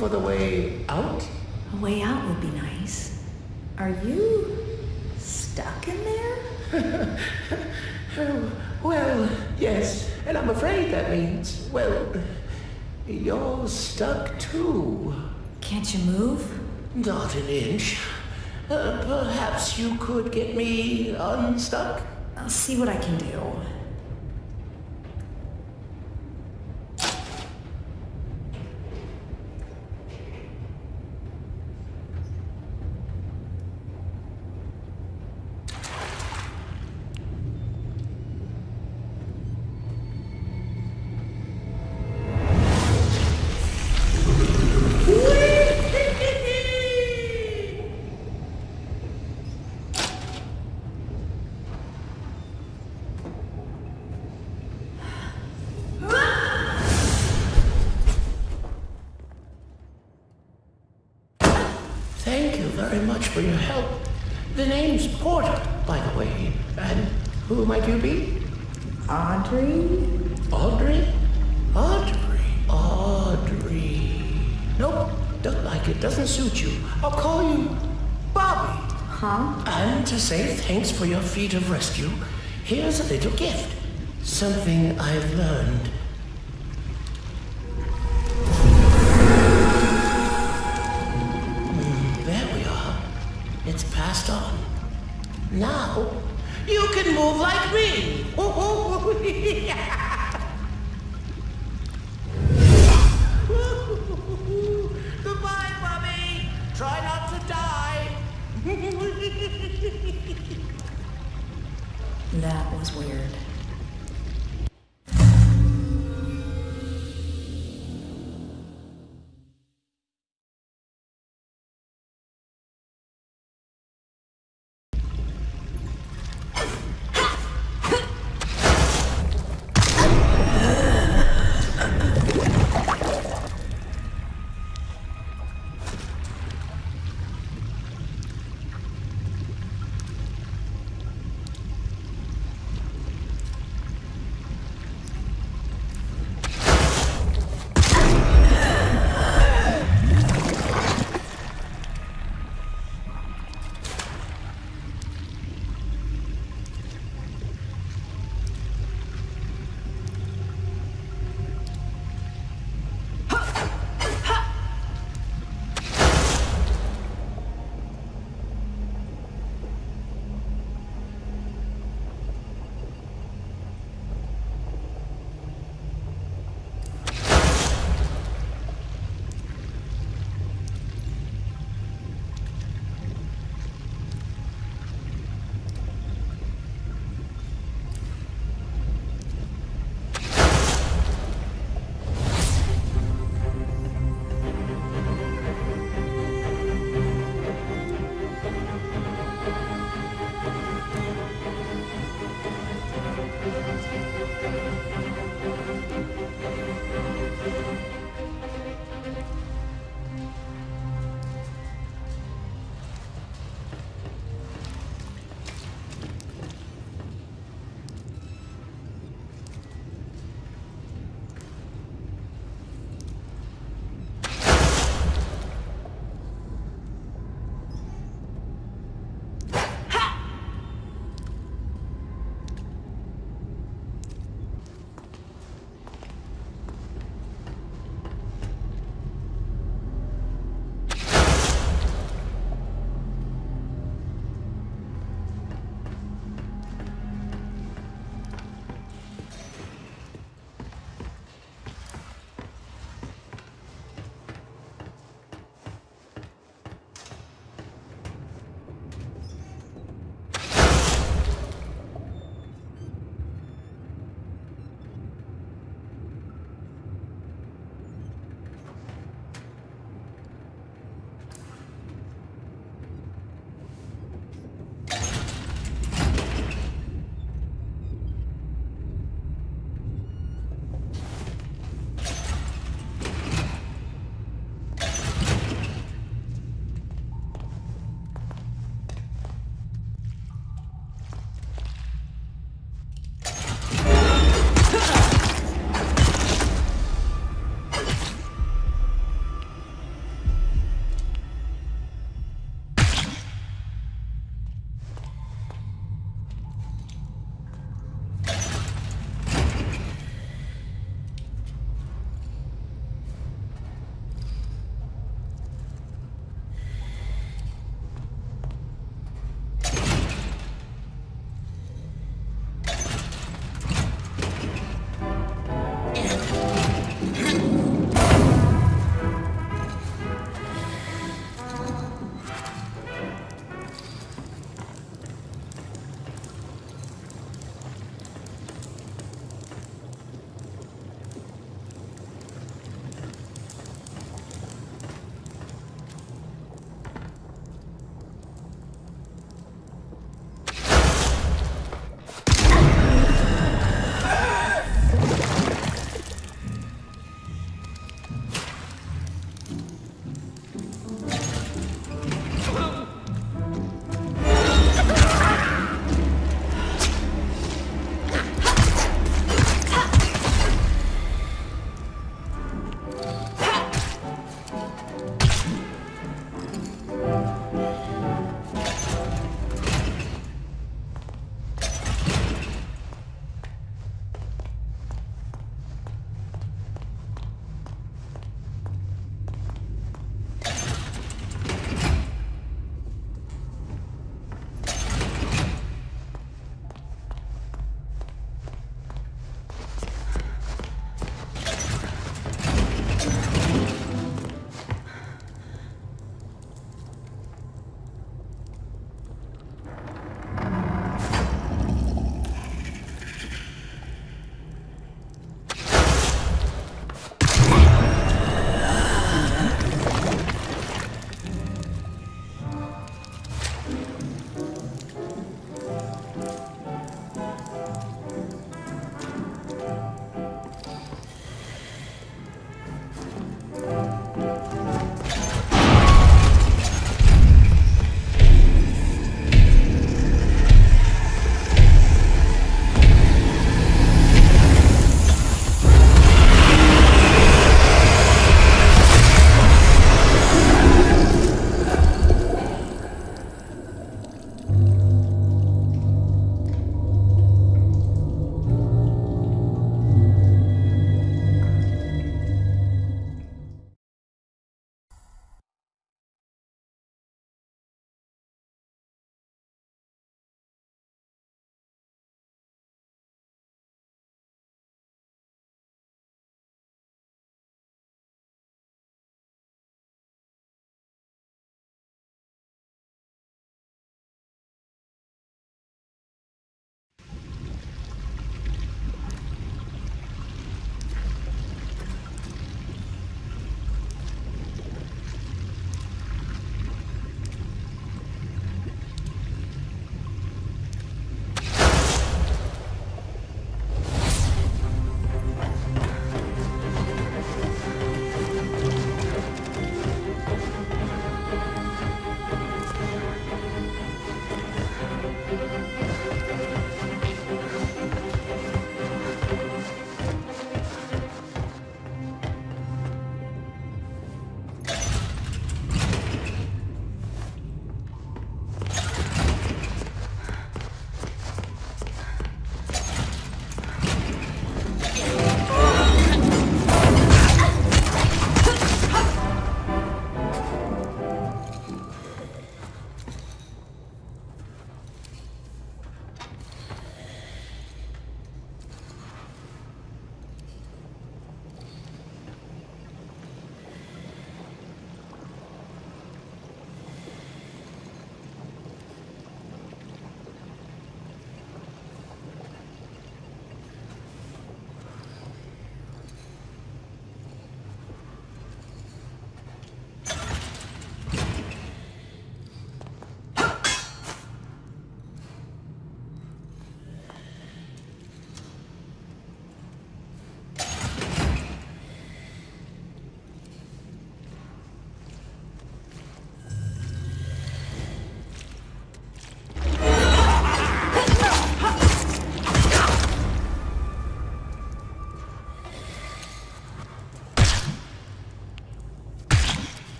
for the way out? A way out would be nice. Are you stuck in there? Well, yes, and I'm afraid that means, well, you're stuck too. Can't you move? Not an inch. Perhaps you could get me unstuck? I'll see what I can do. Thank you very much for your help. The name's Porter, by the way. And who might you be? Audrey? Audrey? Audrey. Nope, don't like it. Doesn't suit you. I'll call you Bobby. Huh? And to say thanks for your feat of rescue, here's a little gift. Something I've learned. There we are. It's passed on. Now, you can move like me. Goodbye, Bobby. Try not to die. That was weird.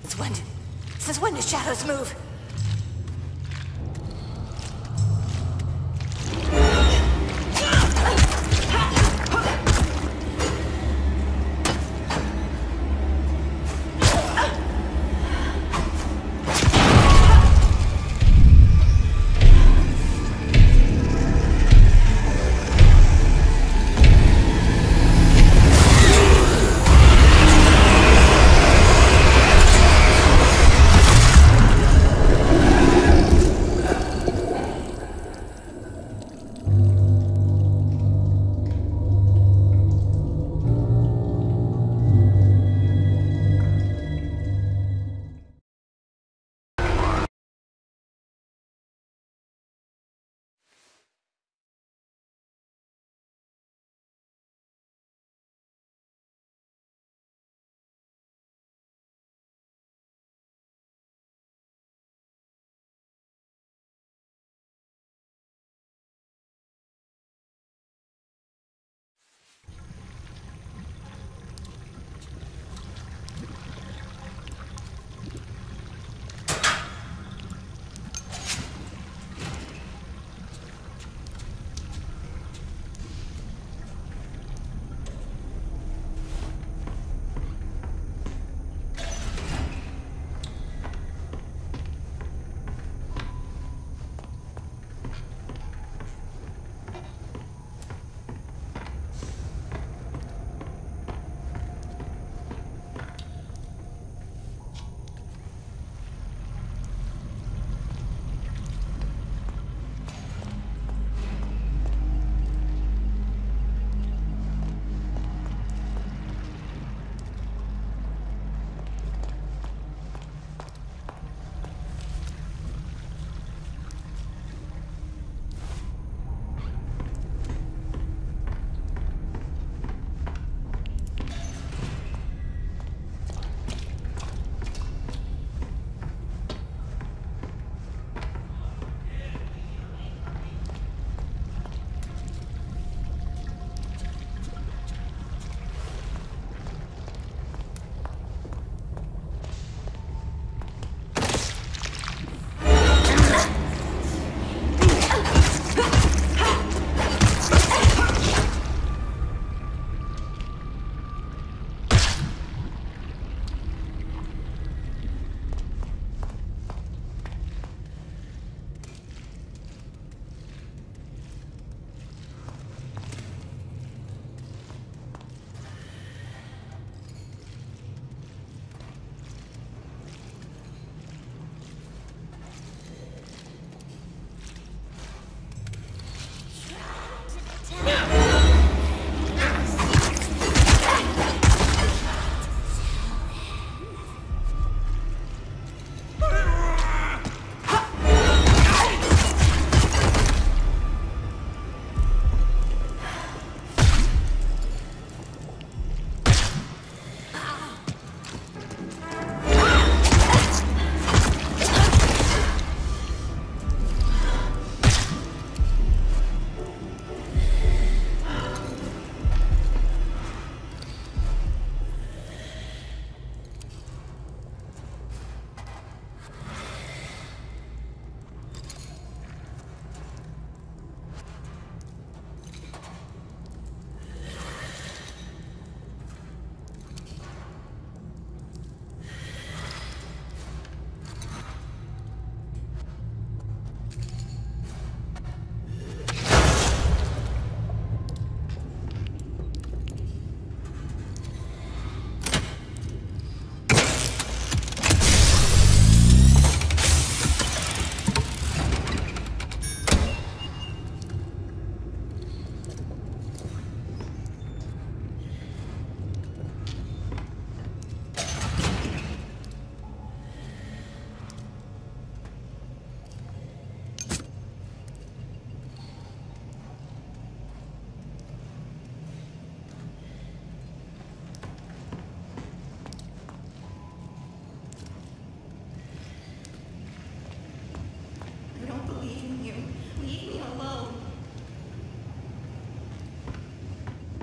Since when do shadows move?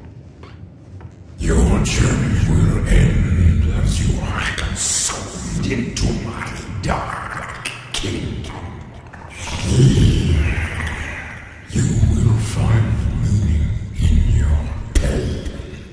Your journey will end as you are consumed into my dark kingdom. Here, you will find meaning in your pain.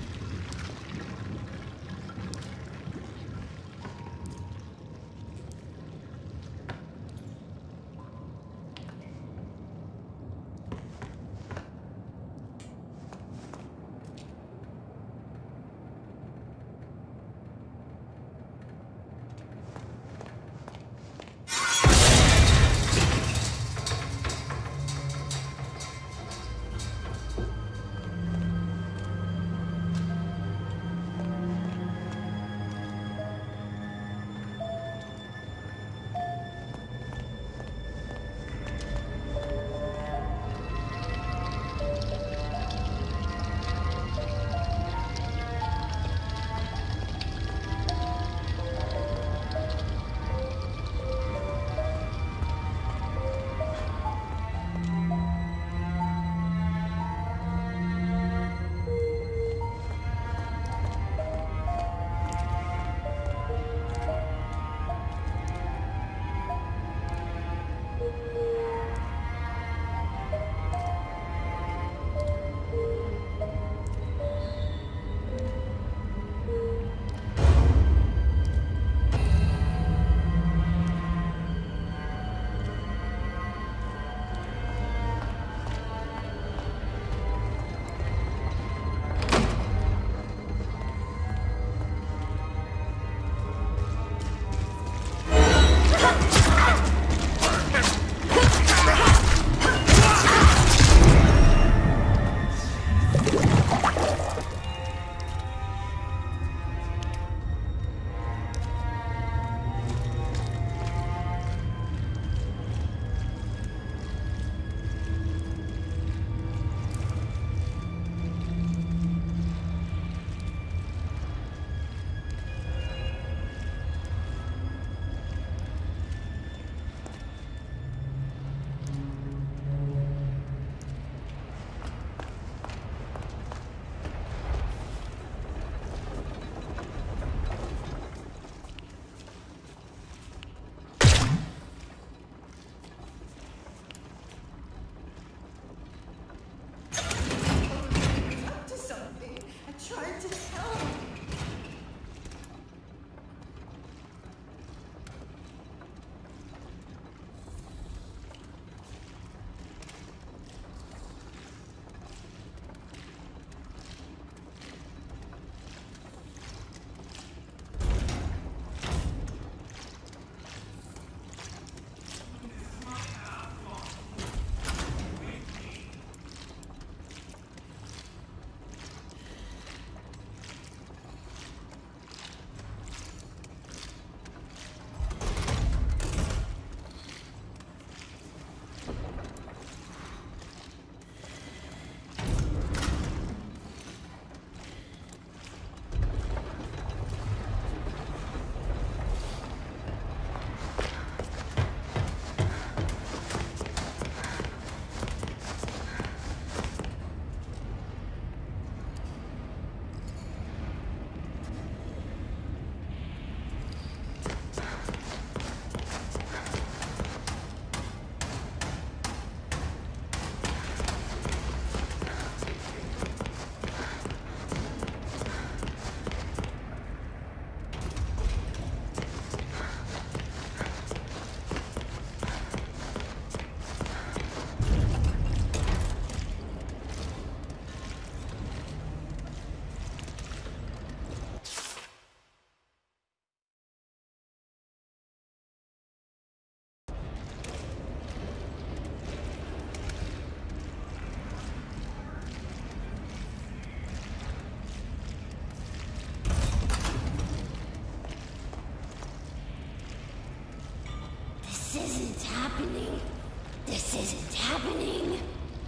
This isn't happening. This isn't happening.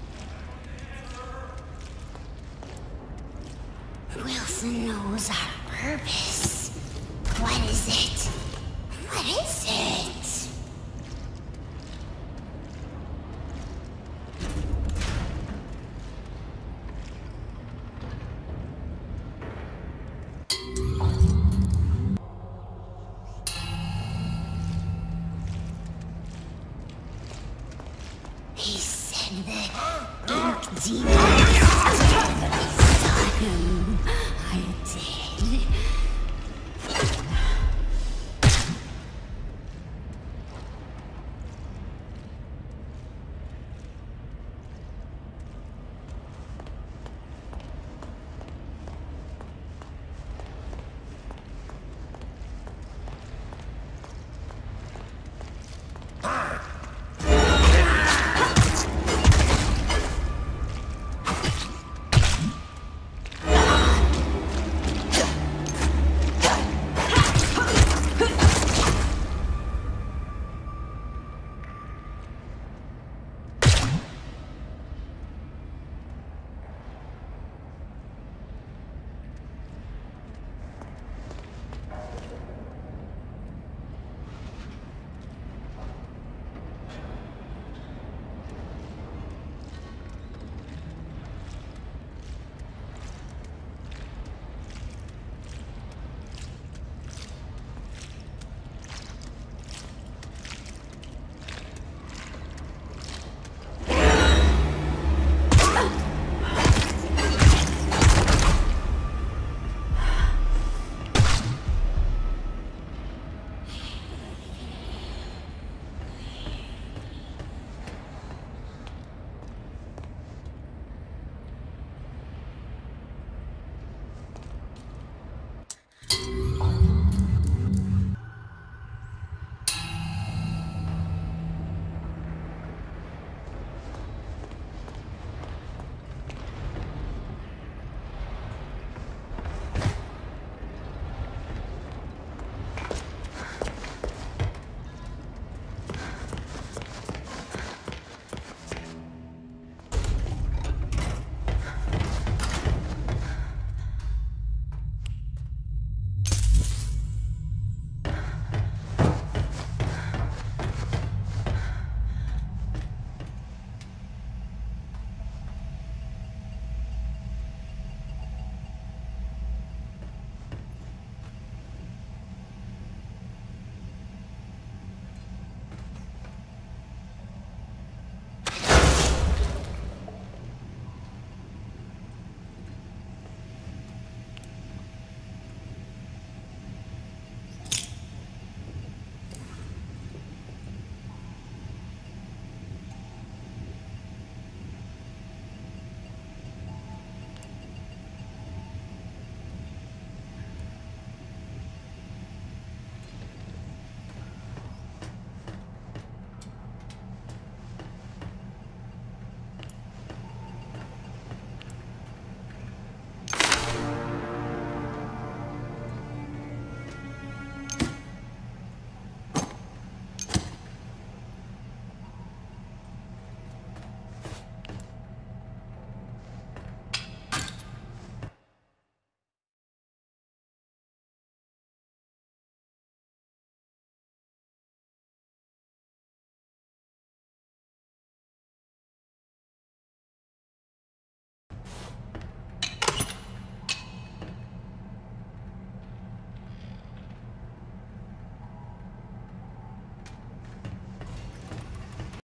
Wilson knows our purpose. What is it? What is it? demons. I did.